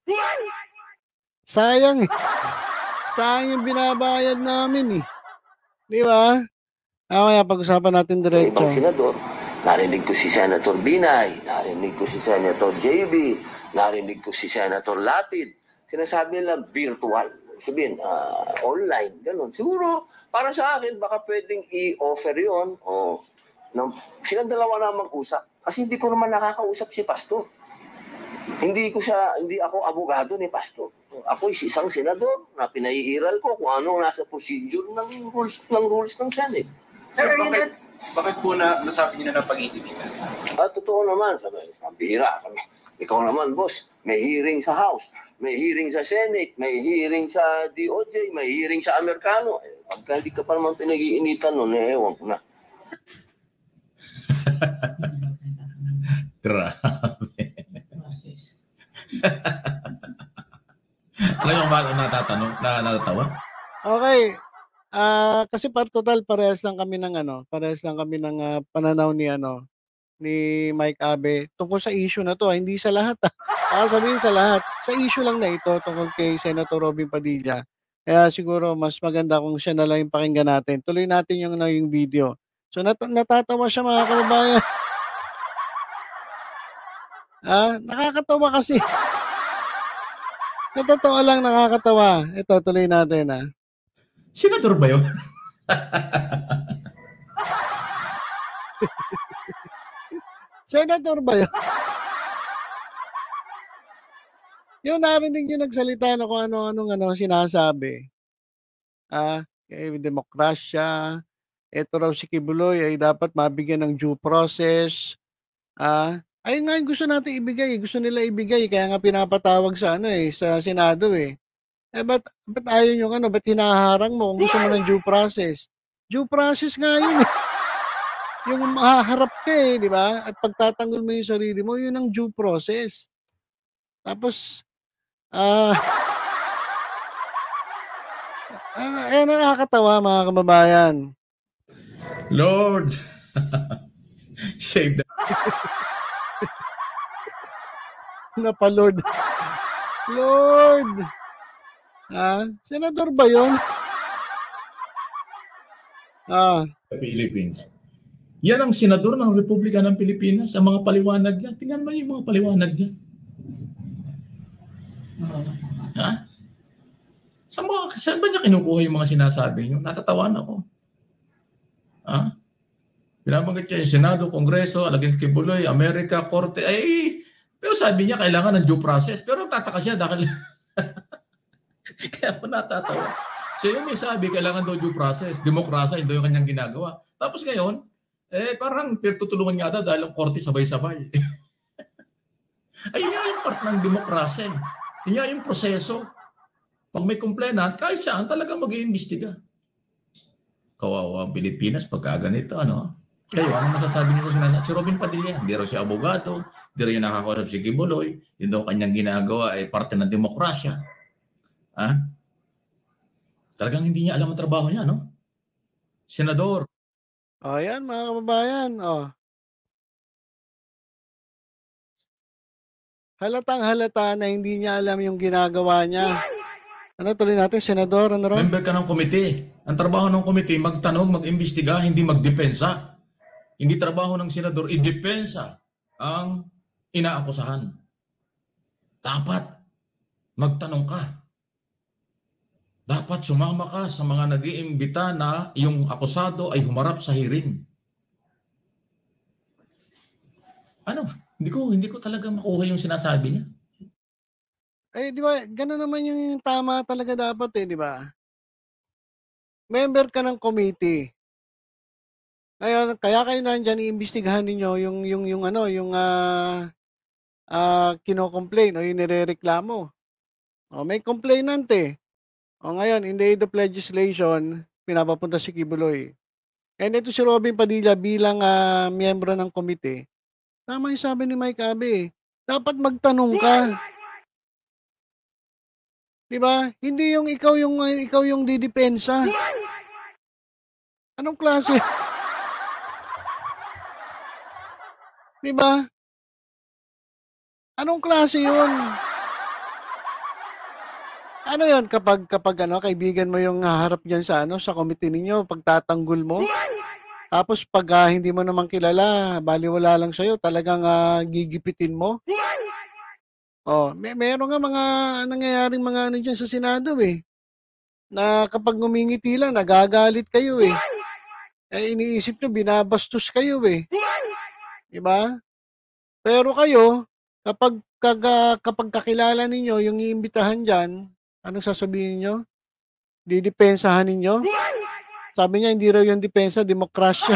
Sayang eh. Sayang yung binabayad namin eh. Di ba? Kaya pag-usapan natin Sa ibang diretso. senador, narinig ko si Senator Binay, narinig ko si Senator JB, narinig ko si Senator Lapid. Sinasabi nila virtual. Sabihin, online, ganun. Siguro, para sa akin, baka pwedeng i-offer yun o silang dalawa na mag-usap. Kasi hindi ko naman nakakausap si Pastor. Hindi ako abogado ni Pastor. Ako isang senador na pinaiiral ko kung anong nasa procedure ng rules ng Senate. Sir, bakit po nasabi niyo na pag-iibigan? Totoo naman, sabi, bihira. Ikaw naman, boss, may hearing sa House, may hearing sa Senate, may hearing sa DOJ, may hearing sa Amerikano. Pagka hindi ka pa naman pinag-iinitan nun, ewan ko na. Grabe. Alam mo ba natatawa? Okay. Kasi total parehas lang kami ng pananaw ni Mike Abe tungkol sa issue na to. Hindi sa lahat. Sabihin sa lahat. Sa issue lang na ito tungkol kay Senator Robin Padilla. Kaya siguro mas maganda kung siya na lang yung pakinggan natin. Tuloy natin yung video. So natatawa siya mga kababayan. Nakakatawa kasi. Sa totoo lang nakakatawa. Ito, tuloy natin Senador ba yun? Senator ba yun? Yung narinig yung nagsalita na kung ano-anong sinasabi. Kay demokrasya. Ito raw si Kibuloy ay dapat mabigyan ng due process. Ayun nga yung gusto natin ibigay. Gusto nila ibigay. Kaya nga pinapatawag sa sa Senado eh. Ba't ayaw yung ba't hinaharang mo kung gusto mo ng due process? Due process nga yun eh. Yung mahaharap ka eh, di ba? At pagtatanggol mo yung sarili mo, yun ang due process. Tapos, nakakatawa mga kababayan. Lord, save the... Napalord. Lord! Senador ba yun? Philippines. Yan ang senador ng Republika ng Pilipinas. Ang mga paliwanag niya. Tingnan mo yung mga paliwanag niya. Saan ba niya kinukuha yung mga sinasabi niyo? Natatawan ako. Binabanggit niya yung Senado, Kongreso, Against Kibuloy, Amerika, Korte. Pero sabi niya kailangan ng due process. Pero tataka siya dahil kaya ako natatawa. So yung may sabi, kailangan daw due process. Demokrasya, hindi yung kanyang ginagawa. Tapos ngayon, parang tutulungan nga dahil ang korte sabay-sabay. Ayun nga yung part ng demokrasya. Yun nga yung proseso. Pag may complainant, kahit saan talagang mag-iimbestiga. Kawawa ang Pilipinas pagka ganito, Kayo, ano masasabi niyo sa sinasabi? Si Robin Padilla, hindi raw siya abogado, hindi raw yung nakakorap si Kibuloy, yun daw kanyang ginagawa ay parte ng demokrasya. Talagang hindi niya alam ang trabaho niya, Senador. Yan mga kababayan. Halatang halata na hindi niya alam yung ginagawa niya. Tuloy natin, Senador. Member ka ng komite. Ang trabaho ng komite, magtanong, mag-imbestiga, hindi magdepensa. Hindi trabaho ng senador, idepensa ang inaakusahan. Dapat magtanong ka. Dapat sumama ka sa mga nag-iimbita na yung akusado ay humarap sa hearing. Hindi ko talaga makuha yung sinasabi niya. Di ba? Ganun naman yung tama talaga dapat di ba? Member ka ng committee. Ngayon, kaya kayo nandiyan iimbestigahan ninyo yung kino-complain o yung nirereklamo. May complainant ngayon, in the aid of legislation, pinapapunta si Kibuloy. And ito si Robin Padilla bilang miyembro ng komite. Tama yung sabi ni Mike Abe. Dapat magtanong ka. Di ba? Hindi yung ikaw yung didepensa. Anong klase? 'Di ba? Anong klase 'yun? Ano 'yun kapag ano, kaibigan mo yung haharap diyan sa ano, sa committee ninyo, pagtatanggol mo? Tapos 'pag, hindi mo naman kilala, balewala lang sa'yo, talagang, gigipitin mo? Oh, meron nga mga nangyayaring mga ano diyan sa Senado, eh, na kapag ngumingiti lang nagagalit kayo, eh. Eh, iniisip niyo binabastos kayo, eh, 'di ba? Pero kayo, kapag kakilala ninyo yung iimbitahan diyan, anong sasabihin niyo? Didepensahan ninyo? Sabi niya hindi raw yung depensa, demokrasya.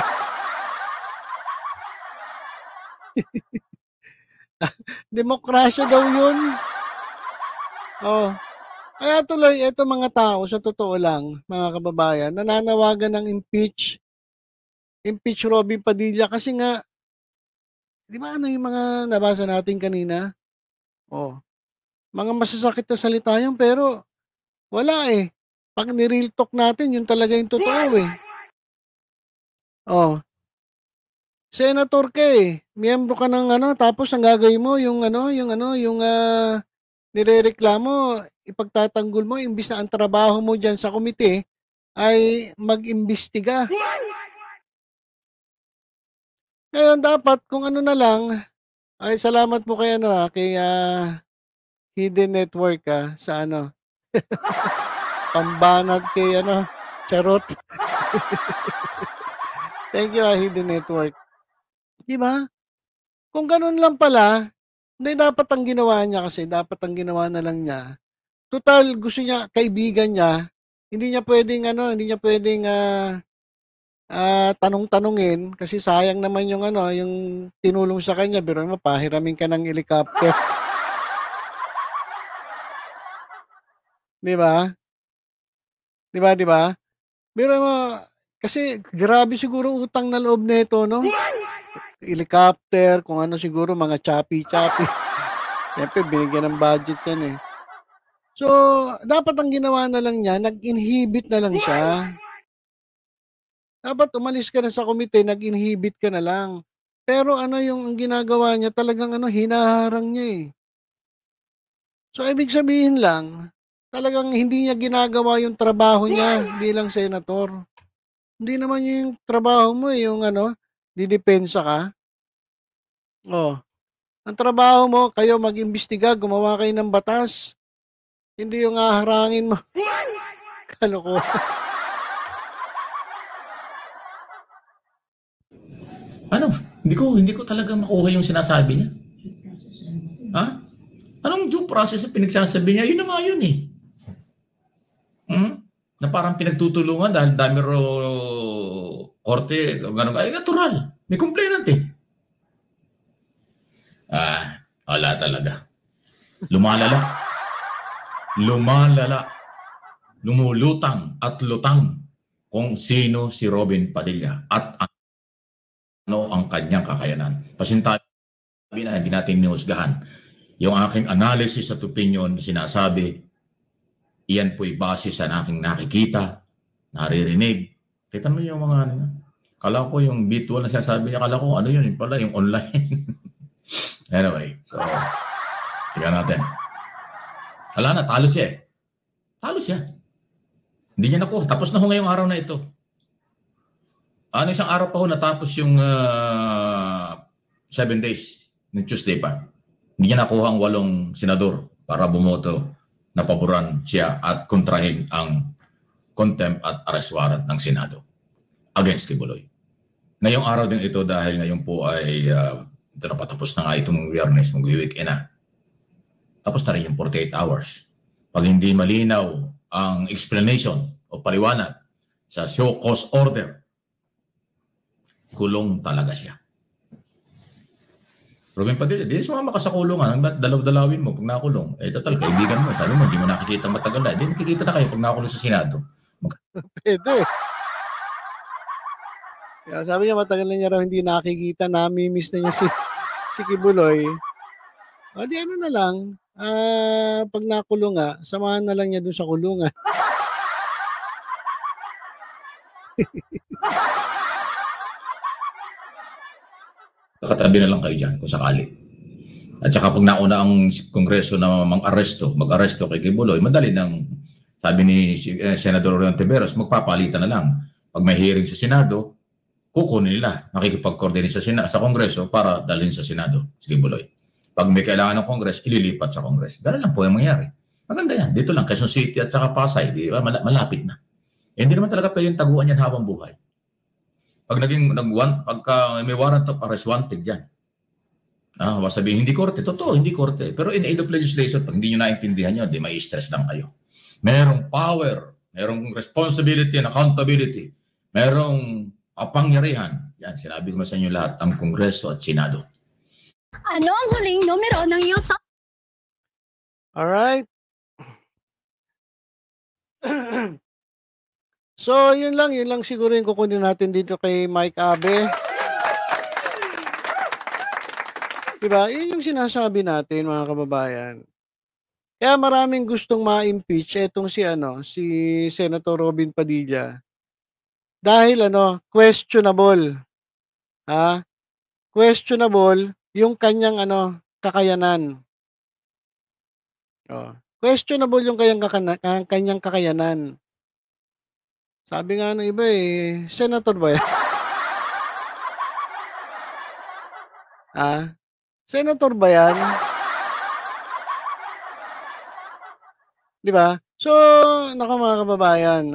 Demokrasya daw yun. Oh, kaya tuloy eto mga tao sa totoo lang, mga kababayan, nananawagan ng impeach Robin Padilla kasi nga 'di ba ano yung mga nabasa natin kanina? Oh, mga masasakit na salita yun pero wala, eh. 'Pag ni-real talk natin yun talaga yung totoo, eh. Oh, senator ka, eh, miyembro ka ng ano tapos ang gagawin mo yung nirereklamo, ipagtatanggol mo imbis na ang trabaho mo diyan sa komite ay mag-imbestiga. Ngayon dapat kung ano na lang ay salamat po kay ano, kay, Hidden Network, sa ano, pambanat kay ano, charot. Thank you, Hidden Network. 'Di ba? Kung gano'n lang pala, hindi dapat ang ginawa niya kasi dapat ang ginawa na lang niya, tutal gusto niya kaibigan niya, hindi niya puwedeng, tanong-tanungin kasi sayang naman yung ano, yung tinulong sa kanya. Biruin mo pahiramin ka ng helicopter, 'di ba? 'Di ba? Biruin mo kasi grabe siguro utang na loob nito 'no? Helicopter, kung ano siguro mga choppy-choppy. Siyempre binigyan ng budget 'yan, eh. So, dapat ang ginawa na lang niya nag-inhibit na lang siya. Dapat umalis ka na sa komite, nag-inhibit ka na lang. Pero ano yung ang ginagawa niya talagang ano, hinaharang niya, eh. So, ibig sabihin lang, talagang hindi niya ginagawa yung trabaho niya bilang senator. Hindi naman yun yung trabaho mo, eh, yung ano, didepensa ka. Oh, ang trabaho mo, kayo mag-imbestiga, gumawa kayo ng batas. Hindi yung haharangin mo. Kalokohan. Ano? Hindi ko talaga makuha yung sinasabi niya. Ha? Anong due process na pinagsasabi niya? Yun na nga yun, eh. Na parang pinagtutulungan dahil dami ro korte, ganun. Ay, natural. May complainant, eh. Wala talaga. Lumalala. Lumulutang at lutang kung sino si Robin Padilla at ano ang kanyang kakayanan. Pasintabi na hindi natin nihusgahan. Yung aking analysis at opinion, sinasabi, iyan po'y base sa aking nakikita, naririnig. Kita mo yung mga ano. Kala ko yung virtual na sinasabi niya, kala ko ano yun, yung pala yung online. Anyway, so, tingnan natin. Wala na, talo siya, eh. Talo siya. Hindi niya nakuha. Tapos na ho ngayong araw na ito. Isang araw pa ho natapos yung 7 days ng Tuesday pa. Hindi niya nakuha ang 8 senador para bumoto na paboran siya at kontrahin ang contempt at arrest warrant ng Senado against Kibuloy. Ngayong araw din ito dahil ngayon po ay ito na patapos na nga itong Biyernes, mag-weekend na. Tapos na rin yung 48 hours. Pag hindi malinaw ang explanation o paliwanag sa show cause order, kulong talaga siya. Robin Padilla, di sumama ka sa kulungan. Ang dalaw-dalawin mo pag nakulong. Eh, total, kaibigan mo. Sabi mo, hindi mo nakikita matagal na. Hindi nakikita na kayo pag nakulong sa Senado. Pwede. Kaya sabi niya matagal na niya raw hindi nakikita, nami-miss na niya si Kibuloy. O di ano na lang, pag nakulong nga, samahan na lang niya dun sa kulungan. Kakatabi na lang kayo dyan kung sakali. At saka pag nauna ang Kongreso na mag-aresto kay Kibuloy, madali nang, sabi ni Senador Leon Tiveros, magpapalitan na lang. Pag may hearing sa Senado, kukunin nila, makikipag-coordinate sa Kongreso para dalhin sa Senado si Kibuloy. Pag may kailangan ng Kongres, ililipat sa Kongres. Ganun lang po yung mangyari. Maganda yan. Dito lang, Quezon City at saka Pasay, di ba? Malapit na. Hindi naman talaga pwedeng taguan yan habang buhay. Pag pagka may warrant of arrest, wanted yan. Sabihin, hindi korte. Totoo, hindi korte. Pero in aid of legislation, pag hindi nyo naintindihan nyo, di may stress lang kayo. Merong power, merong responsibility and accountability, merong kapangyarihan. Yan, sinabi ko sa inyo lahat, ang Kongreso at Senado. Ano ang huling numero ng iyong Alright. So, yun lang siguro yung kukunin natin dito kay Mike Abe. Diba? Yun yung sinasabi natin, mga kababayan. Kaya maraming gustong ma-impeach etong si Senator Robin Padilla. Dahil questionable. Questionable yung kanyang kakayanan. Questionable yung kanyang kakayanan. Sabi nga ng iba senator ba yan? Senator ba yan? Di ba? So, naku mga kababayan,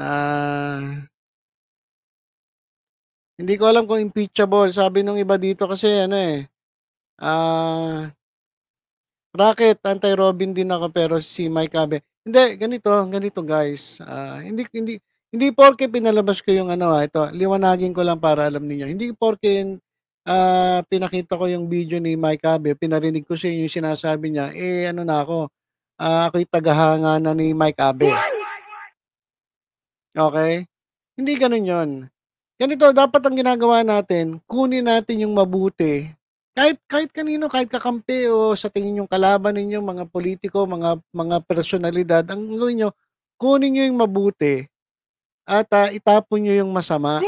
hindi ko alam kung impeachable. Sabi nung iba dito kasi Racket, anti-Robin din ako pero si Mike Abe. Hindi, ganito guys. Hindi porke pinalabas ko yung ito, liwanagin ko lang para alam niyo. Hindi porke pinakita ko yung video ni Mike Abe, pinarinig ko sa inyo yung sinasabi niya, ako'y tagahanga na ni Mike Abe. Okay? Hindi ganun yun. Ganito, dapat ang ginagawa natin, kunin natin yung mabuti. Kahit kanino, kahit kakampi o sa tingin yung kalaban ninyo, mga politiko, mga personalidad, ang gawin nyo, kunin nyo yung mabuti at itapon nyo yung masama.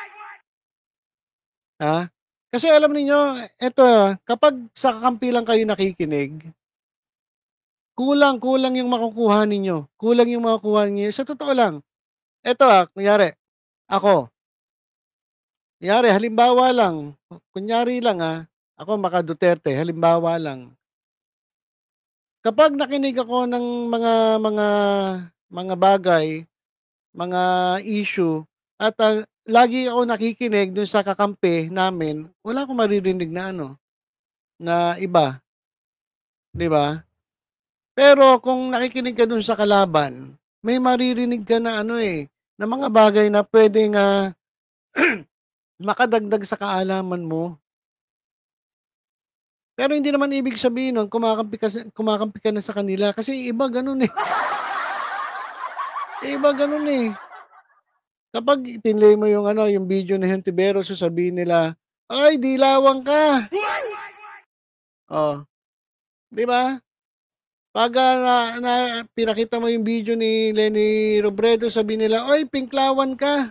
Kasi alam niyo, kapag sa kakampi lang kayo nakikinig, kulang yung makukuha ninyo. Kulang yung makukuha ninyo. Sa totoo lang. Kunyari, ako. Halimbawa lang. Kunyari lang ako Maka Duterte, halimbawa lang. Kapag nakinig ako ng mga bagay, mga issue, at lagi ako nakikinig dun sa kakampi namin, wala akong maririnig na na iba. 'Di ba? Pero kung nakikinig ka dun sa kalaban, may maririnig ka na na mga bagay na pwedeng makadagdag sa kaalaman mo. Pero hindi naman ibig sabihin nun kumakampi ka na sa kanila kasi iba ganun Iba ganun Kapag pinlay mo yung yung video ni Hentivero, sasabihin nila, "Ay, dilawang ka." Oh. 'Di ba? Pag pinakita mo yung video ni Lenny Robredo, sabihin nila, "Oy, pinklawan ka."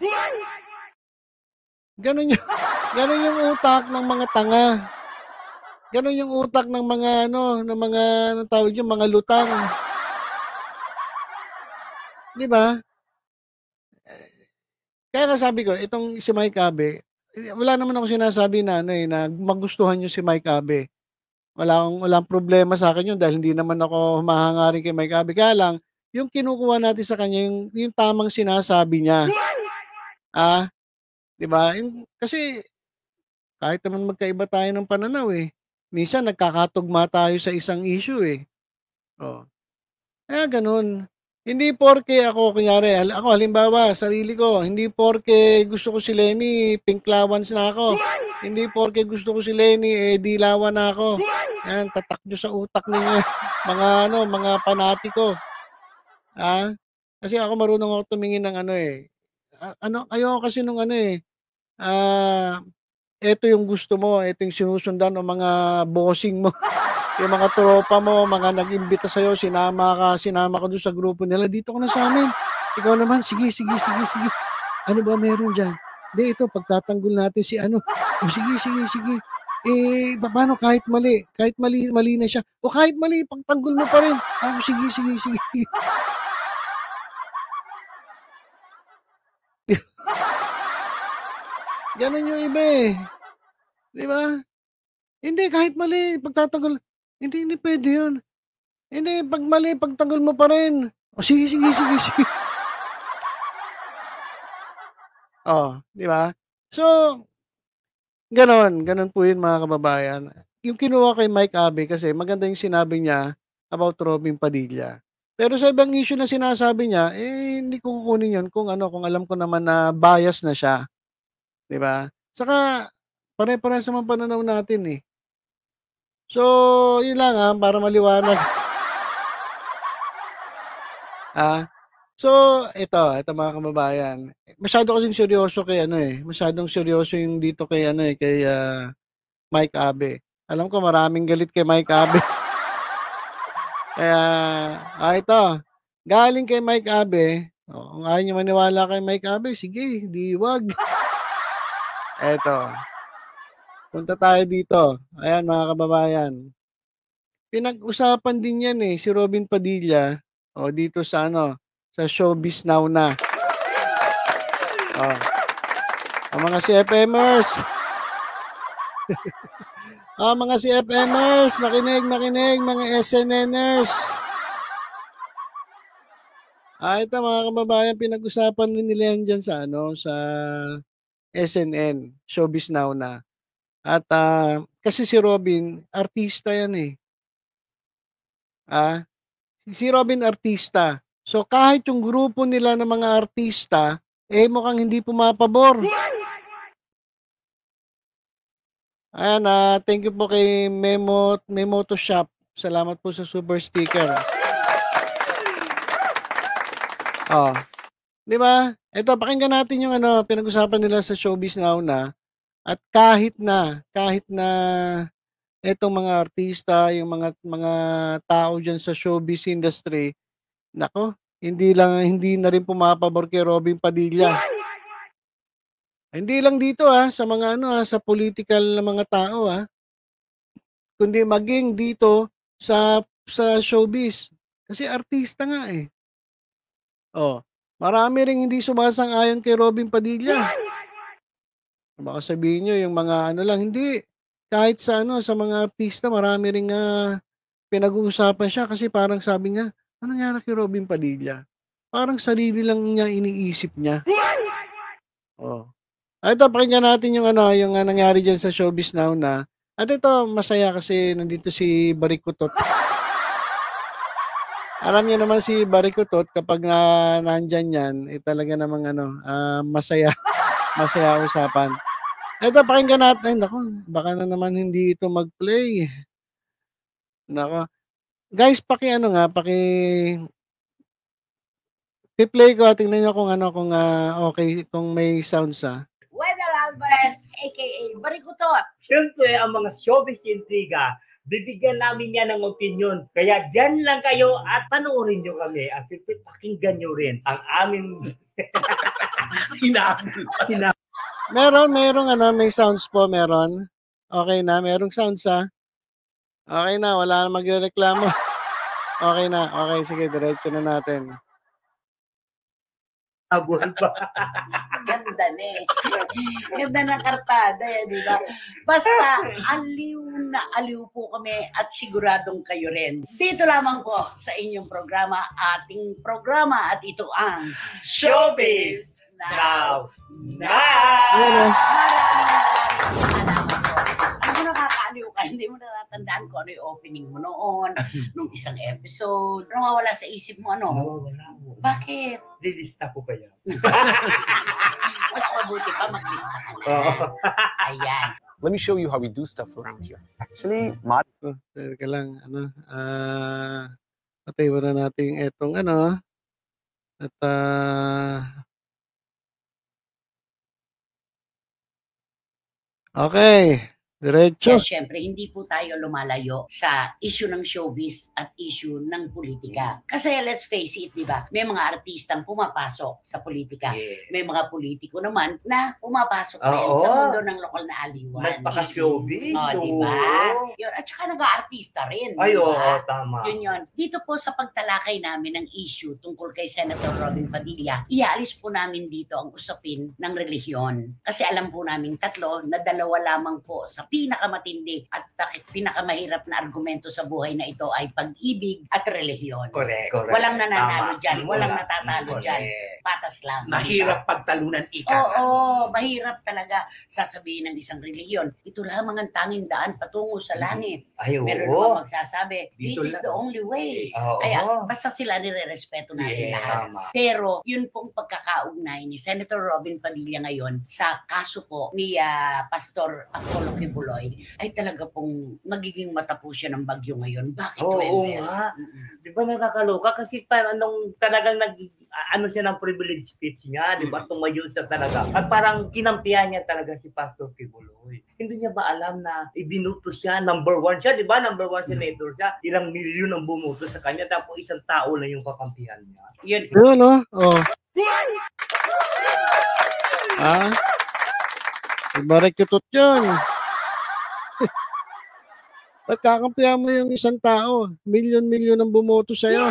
Ganun yung utak ng mga tanga. Ganun yung utak ng mga ng mga anong tawag yun, mga lutang. 'Di ba? Kaya nga sabi ko, itong si Mike Abe, wala naman ako sinasabi na na magustuhan niyo si Mike Abe. Walang problema sa akin yun dahil hindi naman ako humahangarin kay Mike Abe. Kaya lang, yung kinukuha natin sa kanya, yung tamang sinasabi niya. 'Di ba? Kasi kahit naman magkaiba tayo ng pananaw minsan nagkakatugma tayo sa isang issue Kaya ganun. Hindi porke ako, kunyari, ako halimbawa, sarili ko, hindi porke gusto ko si Lenny, pinklawan na ako. Hindi porke gusto ko si Lenny, dilawan na ako. Yan, tatak nyo sa utak ninyo, mga panatiko. Kasi ako marunong ako tumingin ng ayoko kasi nung eto yung gusto mo, eto yung sinusundan ng mga bossing mo. Yung mga tropa mo, mga nag-imbita sa'yo, sinama ko doon sa grupo nila, dito ko na sa amin. Ikaw naman, sige. Ano ba meron dyan? Hindi, ito, pagtatanggol natin si sige. paano kahit mali na siya, o kahit mali, pagtanggol mo pa rin. Sige. Ganun yung iba eh. Di ba? Hindi, kahit mali, pagtatanggol, hindi pwede yun. Hindi, pag mali, pagtanggol mo pa rin. Sige. Di ba? So, ganon po yun mga kababayan. Yung kinuha kay Mike Abe kasi maganda yung sinabi niya about Robin Padilla. Pero sa ibang issue na sinasabi niya, hindi ko kukunin yun kung alam ko naman na bias na siya. Di ba? Saka, pare-parehas naman pananaw natin eh. So, yun lang para maliwanag. So, ito mga kababayan. Masyado kasing seryoso kay masyadong seryoso yung dito kay kay Mike Abe. Alam ko maraming galit kay Mike Abe. Kaya, ito. Galing kay Mike Abe. Kung ayaw niyo maniwala kay Mike Abe, sige, di wag. Eto. Punta tayo dito. Ayan mga kababayan. Pinag-usapan din yan si Robin Padilla dito sa sa Showbiz Now na. Ang mga CFMers. Mga CFMers, makinig, mga SNNers. Ito mga kababayan, pinag-usapan din nila yan dyan sa sa SNN, Showbiz Now na. At kasi si Robin, artista yan si Robin artista. So kahit yung grupo nila ng mga artista, mukhang hindi pumapabor. Ayan, thank you po kay Memoto Shop. Salamat po sa super sticker. Di ba? Ito, pakinggan natin yung pinag-usapan nila sa Showbiz Now na. At kahit na etong mga artista, yung mga tao dyan sa showbiz industry, nako, hindi na rin pumapabor kay Robin Padilla. Hindi lang dito sa mga sa political na mga tao kundi maging dito sa showbiz. Kasi artista nga marami ring hindi sumasang-ayon kay Robin Padilla. Baka sabihin nyo yung mga lang, hindi. Kahit sa sa mga artista, marami ring pinag-uusapan siya kasi parang sabi niya, ano nangyari kay Robin Padilla? Parang sarili lang niya iniisip niya. Ito, pakinggan natin yung yung nangyari dyan sa Showbiz Now na. At ito, masaya kasi nandito si Barikutot. Alam niyo naman si Barikutot, kapag nandyan yan, talaga namang masaya usapan. Ito, pakinggan natin. Naku, baka na naman hindi ito mag-play. Nako. Guys, play ko. Tingnan niyo kung kung okay, kung may sounds Wendell Alvarez, a.k.a. Barikutot. Siyempre, ang mga showbiz intriga, bibigyan namin yan ng opinion. Kaya dyan lang kayo at panoorin nyo kami. At siyempre, pakinggan nyo rin ang aming merong may sounds po, meron. Okay na, merong sounds Okay na, wala na magreklamo. Okay na, okay, sige, diretso na natin. Ganda Ganda ng kartada di ba? Basta, aliw po kami at siguradong kayo rin. Dito lamang po sa inyong programa, ating programa, at ito ang Showbiz Now! Maraming salamat po. Alam mo, nakakaaliw ka, hindi mo natatandaan kung ano yung opening mo noon, nung isang episode, nawawala sa isip mo Nawawala. Bakit? Lilista ko kaya. Mas mabuti pa maglista ka na. Ayan. Let me show you how we do stuff around here. Actually, Teka lang, patay mo na natin etong at okay, Diretso. Kaya syempre, hindi po tayo lumalayo sa issue ng showbiz at issue ng politika. Kasi let's face it, di ba? May mga artistang pumapasok sa politika. Yes. May mga politiko naman na pumapasok din Oo. sa mundo ng lokal na aliwan. Nagpaka-showbiz. Di ba? Yun. At saka nag-aartista rin. Ay, di oo, ba? tama. Yun. Dito po sa pagtalakay namin ng issue tungkol kay Senator Robin Padilla, iaalis po namin dito ang usapin ng relihiyon. Kasi alam po namin tatlo na dalawa lamang po sa pinakamatindi at pinakamahirap na argumento sa buhay na ito ay pag-ibig at relihiyon. Correct. Walang nananalo Tama. dyan, walang Wala. natatalo dyan. Patas lang. Mahirap pagtalunan ika. Oo, mahirap talaga sasabihin ng isang relihiyon. Ito lamang ang tanging daan patungo sa langit. Ay, Meron oo. naman magsasabi, Dito this is lang. the only way. Oo. Kaya basta sila nirerespeto natin Yes. lahat. Tama. Pero yun pong pagkakaugnay ni Senator Robin Padilla ngayon sa kaso po ni Pastor Apollo Kibuloy ay talaga pong magiging mata po siya ng bagyo ngayon. Bakit, Oo Wendell? nga. Di ba nakakaloka? Kasi parang nung talagang ano siya ng privilege speech niya, di ba? Tumayo siya talaga. At parang kinampihan niya talaga si Pastor Kibuloy. Hindi niya ba alam na ibinuto siya, number 1 siya, di ba? Number 1 senator siya. Ilang milyon ang bumoto sa kanya, tapos isang tao lang yung kakampihan niya. Yun. Yun, no? Oh. Ibarikutot yun. Ba't kakampihan mo yung isang tao? Milyon-milyon ang bumoto sa'yo.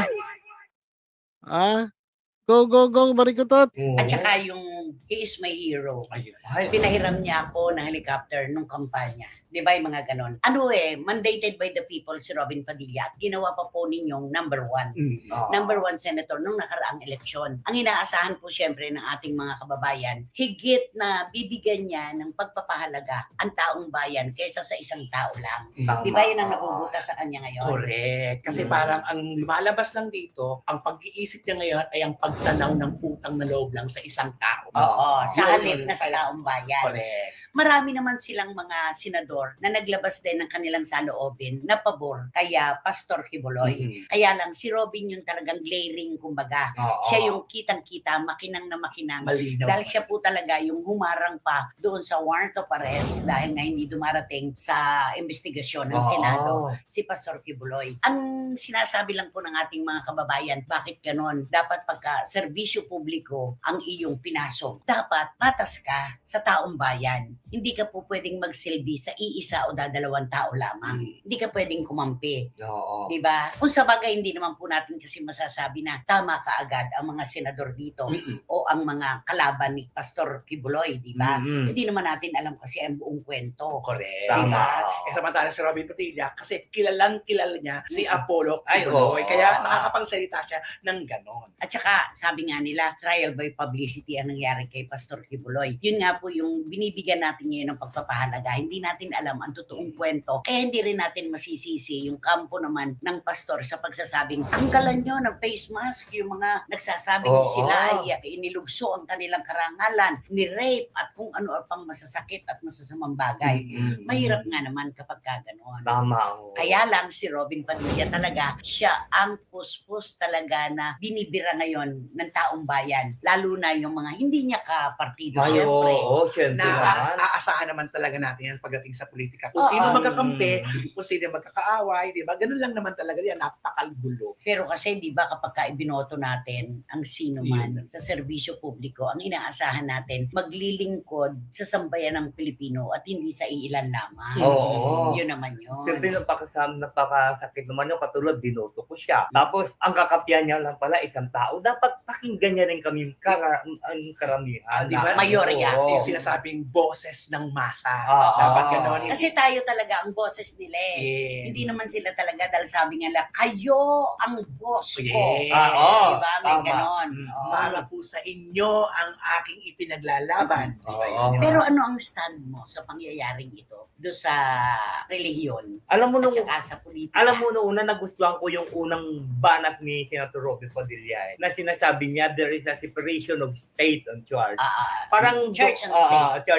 Go, barikutot. At saka yung he is my hero. Ay, Pinahiram niya ako ng helicopter nung kampanya. Di ba yung mga ganon? Mandated by the people si Robin Padilla at ginawa pa po ninyong number 1. Number 1 senator nung nakaraang eleksyon. Ang inaasahan po syempre ng ating mga kababayan, higit na bibigyan niya ng pagpapahalaga ang taong bayan kaysa sa isang tao lang. Di ba yun ang nabubuta sa kanya ngayon? Correct. Kasi parang ang lumalabas lang dito, ang pag-iisip niya ngayon ay ang pagtanaw ng utang na loob lang sa isang tao. Oo, sa Yun, halip yun, na sa taong bayan. Correct. Marami naman silang mga senador na naglabas din ng kanilang saloobin na pabor kaya Pastor Kibuloy. Kaya lang si Robin yung talagang glaring kumbaga. Siya yung kitang-kita, makinang na makinang. Malinaw. Dahil siya po talaga yung humarang pa doon sa warrant of arrest dahil nga hindi dumarating sa investigasyon ng Senado si Pastor Kibuloy. Ang sinasabi lang po ng ating mga kababayan, bakit ganon? Dapat pagka serbisyo publiko ang iyong pinasok, dapat patas ka sa taong bayan. Hindi ka po pwedeng magsilbi sa iisa o dadalawang tao lamang. Hindi ka pwedeng kumampi. Di ba? Kung sa bagay, hindi naman po natin kasi masasabi na tama ka agad ang mga senador dito o ang mga kalaban ni Pastor Kibuloy, di ba? Hindi naman natin alam kasi ang buong kwento. Correct. Tama. Samantala si Robin Padilla kasi kilalang kilala niya si Apollo Ay, Kibuloy. oo. Kaya nakakapagsalita siya ng ganon. At saka, sabi nga nila, trial by publicity ang nangyari kay Pastor Kibuloy. Yun nga po yung binibigyan natin ngayon ng pagpapahalaga. Hindi natin alam ang totoong kwento. Kaya hindi rin natin masisisi yung kampo naman ng pastor sa pagsasabing, tanggalan nyo ng face mask yung mga nagsasabing sila ay inilugso ang kanilang karangalan, ni-rape at kung ano pang masasakit at masasamang bagay. Mahirap nga naman kapag gano'n. Tama. Kaya lang si Robin Padilla talaga, siya ang puspos talaga na binibira ngayon ng taong bayan. Lalo na yung mga hindi niya kapartido, syempre. Syempre naman. Aasahan naman talaga natin yan pagdating sa politika. Kung sino magkakampi, kung sino magkakaaway, di ba? Ganun lang naman talaga yan. Napakalgulo. Pero kasi di ba kapag ibinoto natin ang sino man sa serbisyo publiko, ang inaasahan natin maglilingkod sa sambayan ng Pilipino at hindi sa iilan lamang. Yun naman yun. Siyempre napakasakit naman yung katulad, binoto ko siya. Tapos ang kakapihan niya lang pala isang tao. Dapat pakinggan niya rin kami ang karamihan. Di ba? Mayorya. Yung sinasabing boses ng masa. Oo. Dapat gano'n. Kasi tayo talaga ang boses nila eh. Yes. Hindi naman sila talaga dahil sabi nga lang, kayo ang boss ko. Yes. Diba? May Tama. ganon. Para po sa inyo ang aking ipinaglalaban. Pero ano ang stand mo sa pangyayaring ito do sa relihiyon Alam mo nung at saka sa politika? Alam mo noong una, nagustuhan ko yung unang banat ni Senator Robin Padilla na sinasabi niya there is a separation of state and church. Parang church and state. Church and state.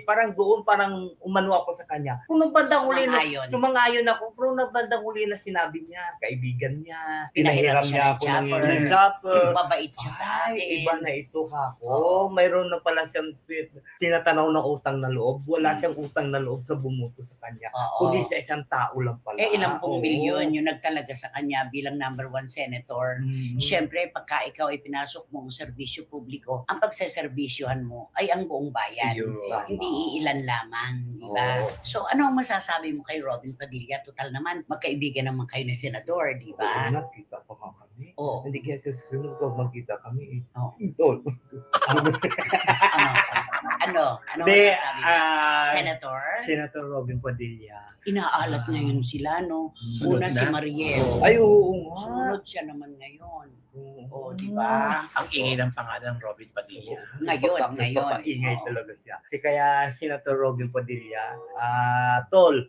parang doon, parang umano ako sa kanya. Kung nagbandang huli na, sumangayon ako, pero nagbandang huli na sinabi niya, kaibigan niya, pinahiram niya ako ng chopper. Mabait siya sa akin. Iba na ito ako. Mayroon na pala siyang tinatanaw na utang na loob. Wala siyang utang na loob sa bumuto sa kanya. Kundi sa isang tao lang pala. Ilang pong milyon yung nagtalaga sa kanya bilang number 1 senator. Siyempre, pagka ikaw ay pinasok mo ang serbisyo publiko, ang pagseservisyohan mo ay ang buong bayan. Hindi iilan lamang, di ba? So, ano ang masasabi mo kay Robin Padilla? Total naman, magkaibigan naman kayo na senador, di ba? Nakita pa nga kami. Hindi kaya sa susunod ko magkita kami. Ano masasabi mo? Senator? Senator Robin Padilla. Inaalat ngayon sila, no? Una si Mariel. Ay, oo nga. Sunod siya naman ngayon. Di ba? Ang ingay ng pangalan Robin Padilla. Ngayon. Ingay talaga siya. Kasi kaya Senator Robin Padilla, tol.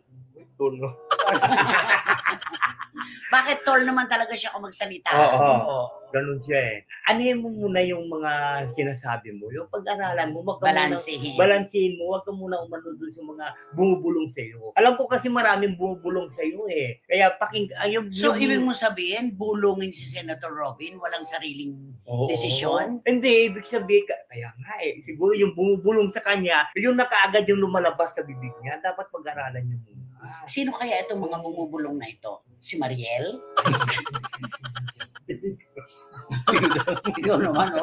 Bakit tol naman talaga siya kung magsalita? Ganun siya eh. Anuhin mo muna yung mga sinasabi mo. Yung pag-aralan mo, balansihin mo. Huwag ka muna umano dun sa mga bumubulong sa iyo. Alam ko kasi maraming bumubulong sa iyo eh. Kaya So, ibig mo sabihin, bulungin si Senator Robin, walang sariling desisyon? Hindi, ibig sabihin, kaya nga eh, siguro yung bumubulong sa kanya, yung nakaagad yung lumalabas sa bibig niya, dapat pag-aralan niyo muna. Sino kaya itong mga bumubulong na ito? Si Mariel? Ikaw naman,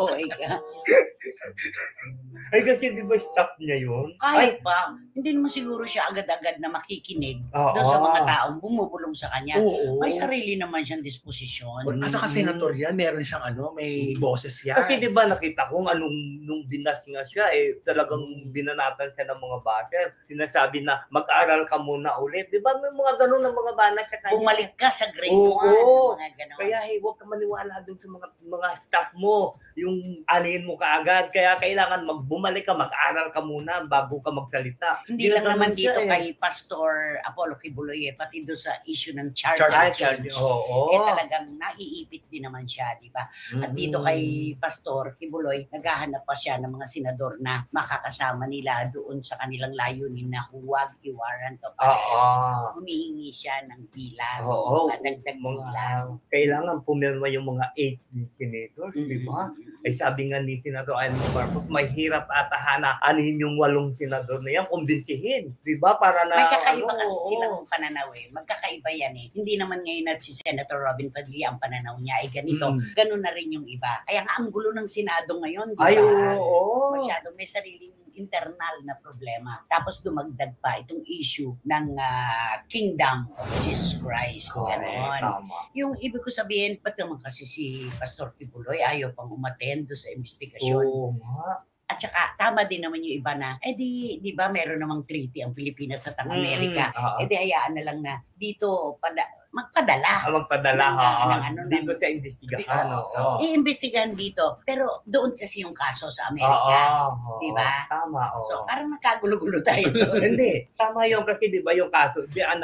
Ay, kasi di ba staff niya yun? Kahit pa, hindi naman siguro siya agad-agad na makikinig doon sa mga taong bumubulong sa kanya. May sarili naman siyang disposisyon. At saka senator yan, meron siyang may boses yan. Kasi di ba nakita ko nung binas nga siya, talagang binanatan siya ng mga basher. Sinasabi na mag-aral ka muna ulit. Di ba may mga ganun ng mga banat sa kanya? Bumalik ka sa grade 1. Kaya huwag ka maniwala dun sa mga staff mo. Yung anihin mo kaagad. Kaya kailangan bumalik ka, mag-aral ka muna bago ka magsalita. Hindi lang naman dito kay Pastor Apollo Kibuloy, pati doon sa issue ng charge. Talagang naiipit din naman siya, di ba? At dito kay Pastor Kibuloy, naghahanap pa siya ng mga senador na makakasama nila doon sa kanilang layunin na huwag i-warrant of arrest. Humihingi siya ng bilang, dagdag bilang. Kailangan pumirma yung mga 8 senators, di ba? Ay sabi nga ni Senator Amy Marcos, may hirap ata anuhin yung 8 senador na yan, kumbinsihin. Diba? Para na... May kakaiba kasi silang pananaw eh. Magkakaiba yan eh. Hindi naman ngayon at si Senator Robin Padilla ang pananaw niya ay ganito. Ganun na rin yung iba. Kaya nga ang gulo ng Senado ngayon, diba? Masyadong may sariling internal na problema. Tapos dumagdag pa itong issue ng Kingdom of Jesus Christ. Ganon. Yung ibig ko sabihin, pati naman kasi si Pastor Kibuloy ayaw pang umattend doon sa investigasyon. At saka, tama din naman yung iba na, di ba meron namang treaty ang Pilipinas at ang Amerika. Di hayaan na lang na dito magpadala. Dito sa investigasyon. I-investigahan dito. Pero doon kasi yung kaso sa Amerika. Di ba? Tama. So, parang nakagulo-gulo tayo doon. Hindi. Tama yun kasi di ba yung kaso.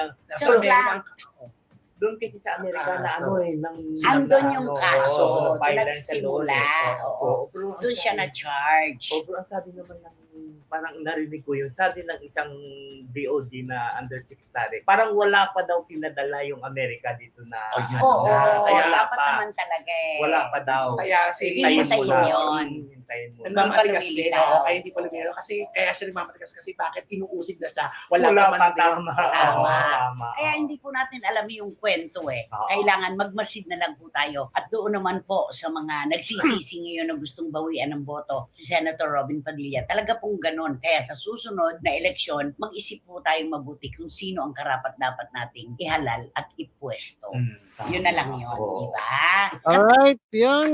Doon kasi sa Amerika na andun yung kaso. Nagsimula. Doon siya na-charge. Pero ang sabi naman parang narinig ko yun, sabi ng isang DOD na undersecretary, parang wala pa daw pinadala yung Amerika dito na wala pa naman talaga eh. Wala pa daw. Kaya hintayin yun. Nagmamatigas din. Kaya hindi pa lumero. Kaya siya nagmamatigas kasi bakit inuusig na siya. Wala pa tama. Kaya hindi po natin alam yung kwento eh. Kailangan magmasid na lang po tayo. At doon naman po sa mga nagsisisi ngayon na gustong bawian ng boto, si Senator Robin Padilla, talaga pong ganon. Kaya sa susunod na eleksyon, mag-isip po tayong mabuti kung sino ang karapat-dapat nating ihalal at ipwesto. Yun na lang yun, di ba? Alright, yun.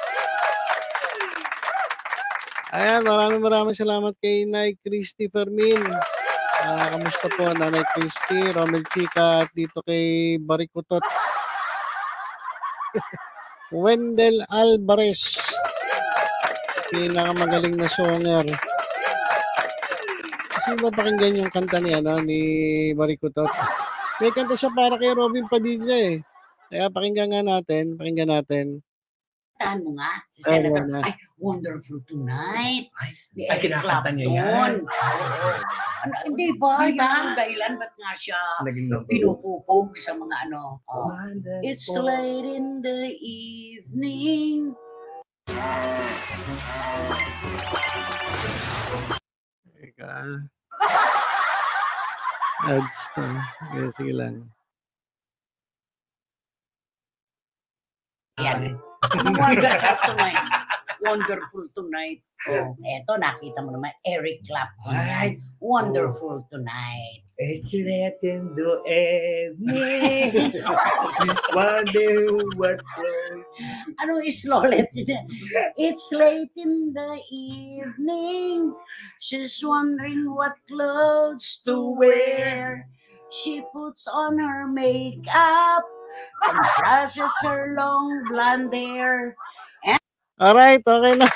Ayan, maraming salamat kay Nay Christy Fermin. Kamusta po, Nanay Christy, Romel Chica, at dito kay Barikutot. Wendell Alvarez. Pinakamagaling na songer. Kasi ba pakinggan yung kanta niya, ni Barikutot? May kanta siya para kay Robin Padilla eh. Kaya pakinggan natin. Tahan mo nga, si Ay, Senator, wala. ay, Wonderful Tonight. Ni Ay, Eric kinakanta niya Clapton. yan. Ano, hindi ba? Yan ang dahilan ba't nga siya Naging number one. pinupupog sa mga ano. Oh. Wonderful. It's late in the evening. Teka. Ads pa. Okay, sige lang. Yan. Wonderful Tonight. Wonderful Tonight. Oh, eto, nakita mo naman, Eric Clapton. Ay. Wonderful Tonight. It's late in the evening. She's wondering what clothes. Ano is lolet? It's late in the evening. She's wondering what clothes to wear. She puts on her makeup and brushes her long blonde hair. Alright, okay na.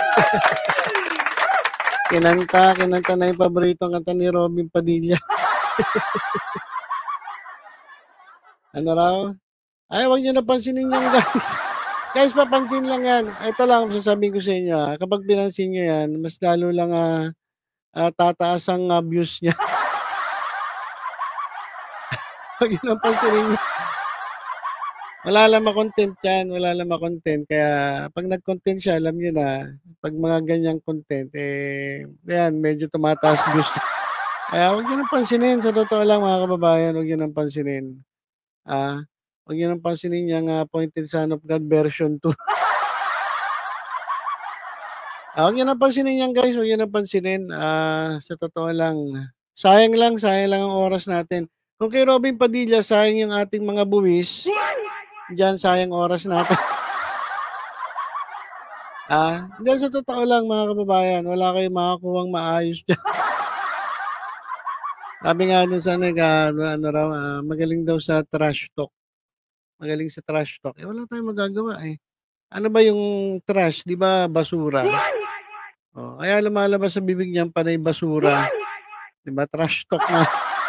Kinanta na yung paboritong kanta ni Robin Padilla. Ano raw? Ay, huwag nyo napansinin yan, guys. Guys, papansin lang yan. Ito lang, sasabihin ko sa inyo. Kapag pinansin nyo yan, mas lalo lang tataas ang views niya. Huwag nyo napansinin nyo. Wala lang ma-content yan. Wala lang ma-content. Kaya pag nag-content siya, alam nyo na, pag mga ganyang content, yan, medyo tumataas views. Kaya huwag nyo nang pansinin. Sa totoo lang, mga kababayan, huwag nyo nang pansinin. Huwag nyo nang pansinin yung Appointed Son of God version 2. Huwag nyo nang pansinin yan, guys. Huwag nyo nang pansinin. Sa totoo lang, sayang lang ang oras natin. Kung kay Robin Padilla, sayang yung ating mga buwis, diyan sayang oras natin. Hindi, sa totoo lang, mga kababayan, wala kayong makakuhang maayos dyan. Sabi nga dun sa magaling daw sa trash talk. Magaling sa trash talk. Wala tayong magagawa eh. Ano ba yung trash? Di ba basura? Kaya lumalabas sa bibig niyang panay basura. Di ba? Trash talk nga.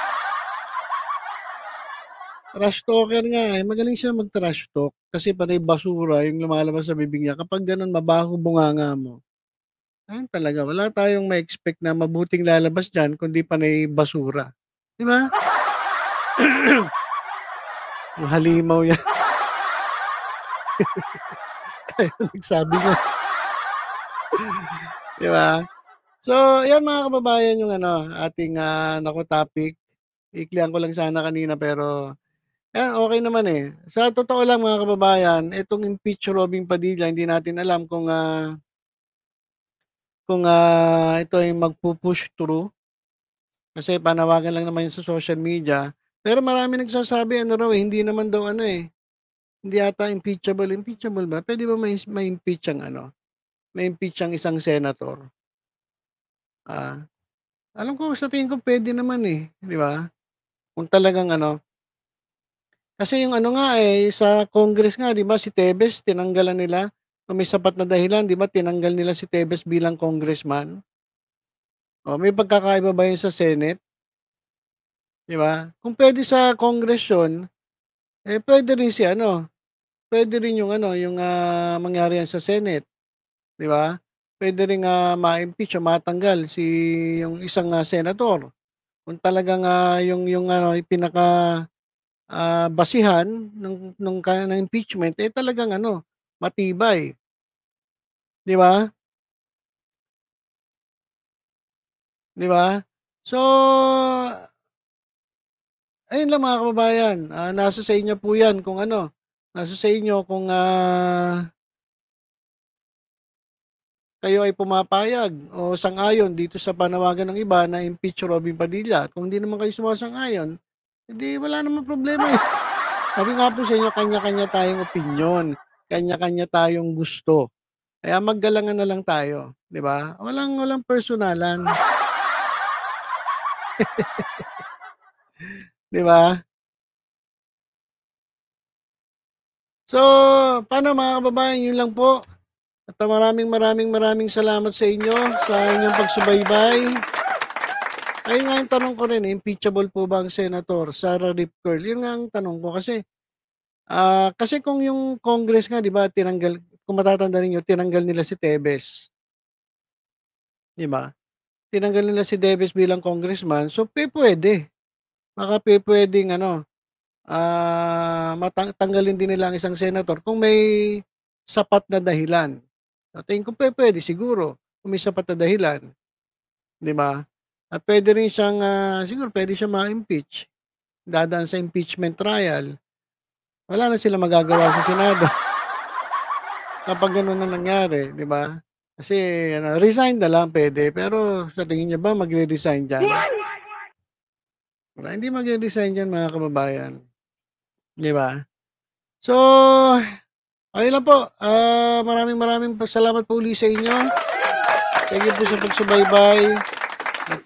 Trash talker nga eh. Magaling siya mag-trash talk. Kasi panay basura yung lumalabas sa bibig niya. Kapag ganun, mabaho bunganga mo. Ayun talaga. Wala tayong ma-expect na mabuting lalabas dyan kundi panay basura. Di ba? Yung halimaw yan. Kaya nagsabi niya. Di ba? So, yan mga kababayan yung ating topic. Iklihan ko lang sana kanina pero yan, okay naman eh. Sa totoo lang mga kababayan, itong impeach Robin Padilla, hindi natin alam kung ito ay magpupush through. Kasi panawagan lang naman sa social media. Pero marami nagsasabi, hindi naman daw hindi ata impeachable. Impeachable ba? Pwede ba ma-impeach ang ma-impeach ang isang senator? Alam ko, sa tingin ko pwede naman eh. Di ba? Kung talagang kasi yung sa Congress nga, di ba, si Tevez, tinanggalan nila. Kung may sapat na dahilan, di ba, tinanggal nila si Tevez bilang congressman. May pagkakaiba ba yun sa Senate? Di ba? Kung pwede sa Congress yun, pwede rin pwede rin yung mangyari yan sa Senate. Di ba? Pwede rin ma-impeach o matanggal yung isang senator. Kung talagang yung pinaka basihan ng impeachment talagang matibay. Di ba? Di ba? So, ayun lang mga kababayan. Nasa sa inyo po yan kung nasa sa inyo kung kayo ay pumapayag o sang-ayon dito sa panawagan ng iba na impeach Robin Padilla. Kung hindi naman kayo sumasang-ayon, hindi, wala namang problema eh. Sabi nga po sa inyo, kanya-kanya tayong opinyon. Kanya-kanya tayong gusto. Kaya maggalangan na lang tayo. Di ba? Walang personalan. Di ba? So, paano mga kababayan, yun lang po. At maraming salamat sa inyo sa inyong pagsubaybay. Ayun nga yung tanong ko rin, impeachable po ba ang Senator Sara Ripkerl? Yun nga ang tanong ko kasi kung yung Congress nga, di ba, kung matatanda ninyo, tinanggal nila si Tevez. Di ba? Tinanggal nila si Tevez bilang congressman. So, pwede. Baka pwedeng tanggalin din nila ang isang senator kung may sapat na dahilan. So, tingin ko pwede siguro kung may sapat na dahilan. Di ba? At pwede rin siyang, siguro pwede siya ma-impeach. Dadaan sa impeachment trial. Wala na sila magagawa sa Senado. Kapag gano'n na nangyari, di ba? Kasi resign na lang pwede. Pero sa tingin niya ba magre-resign dyan? Hindi magre-resign dyan mga kababayan. Di ba? So, ayun lang po. Maraming salamat po uli sa inyo. Thank you po sa pagsubaybay. At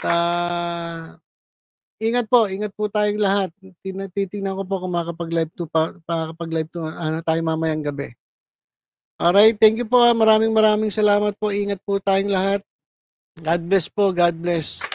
ingat po tayong lahat. Titingnan ko po kung makakapag-live tayo mamayang gabi. Alright, thank you po. Maraming salamat po. Ingat po tayong lahat. God bless po. God bless.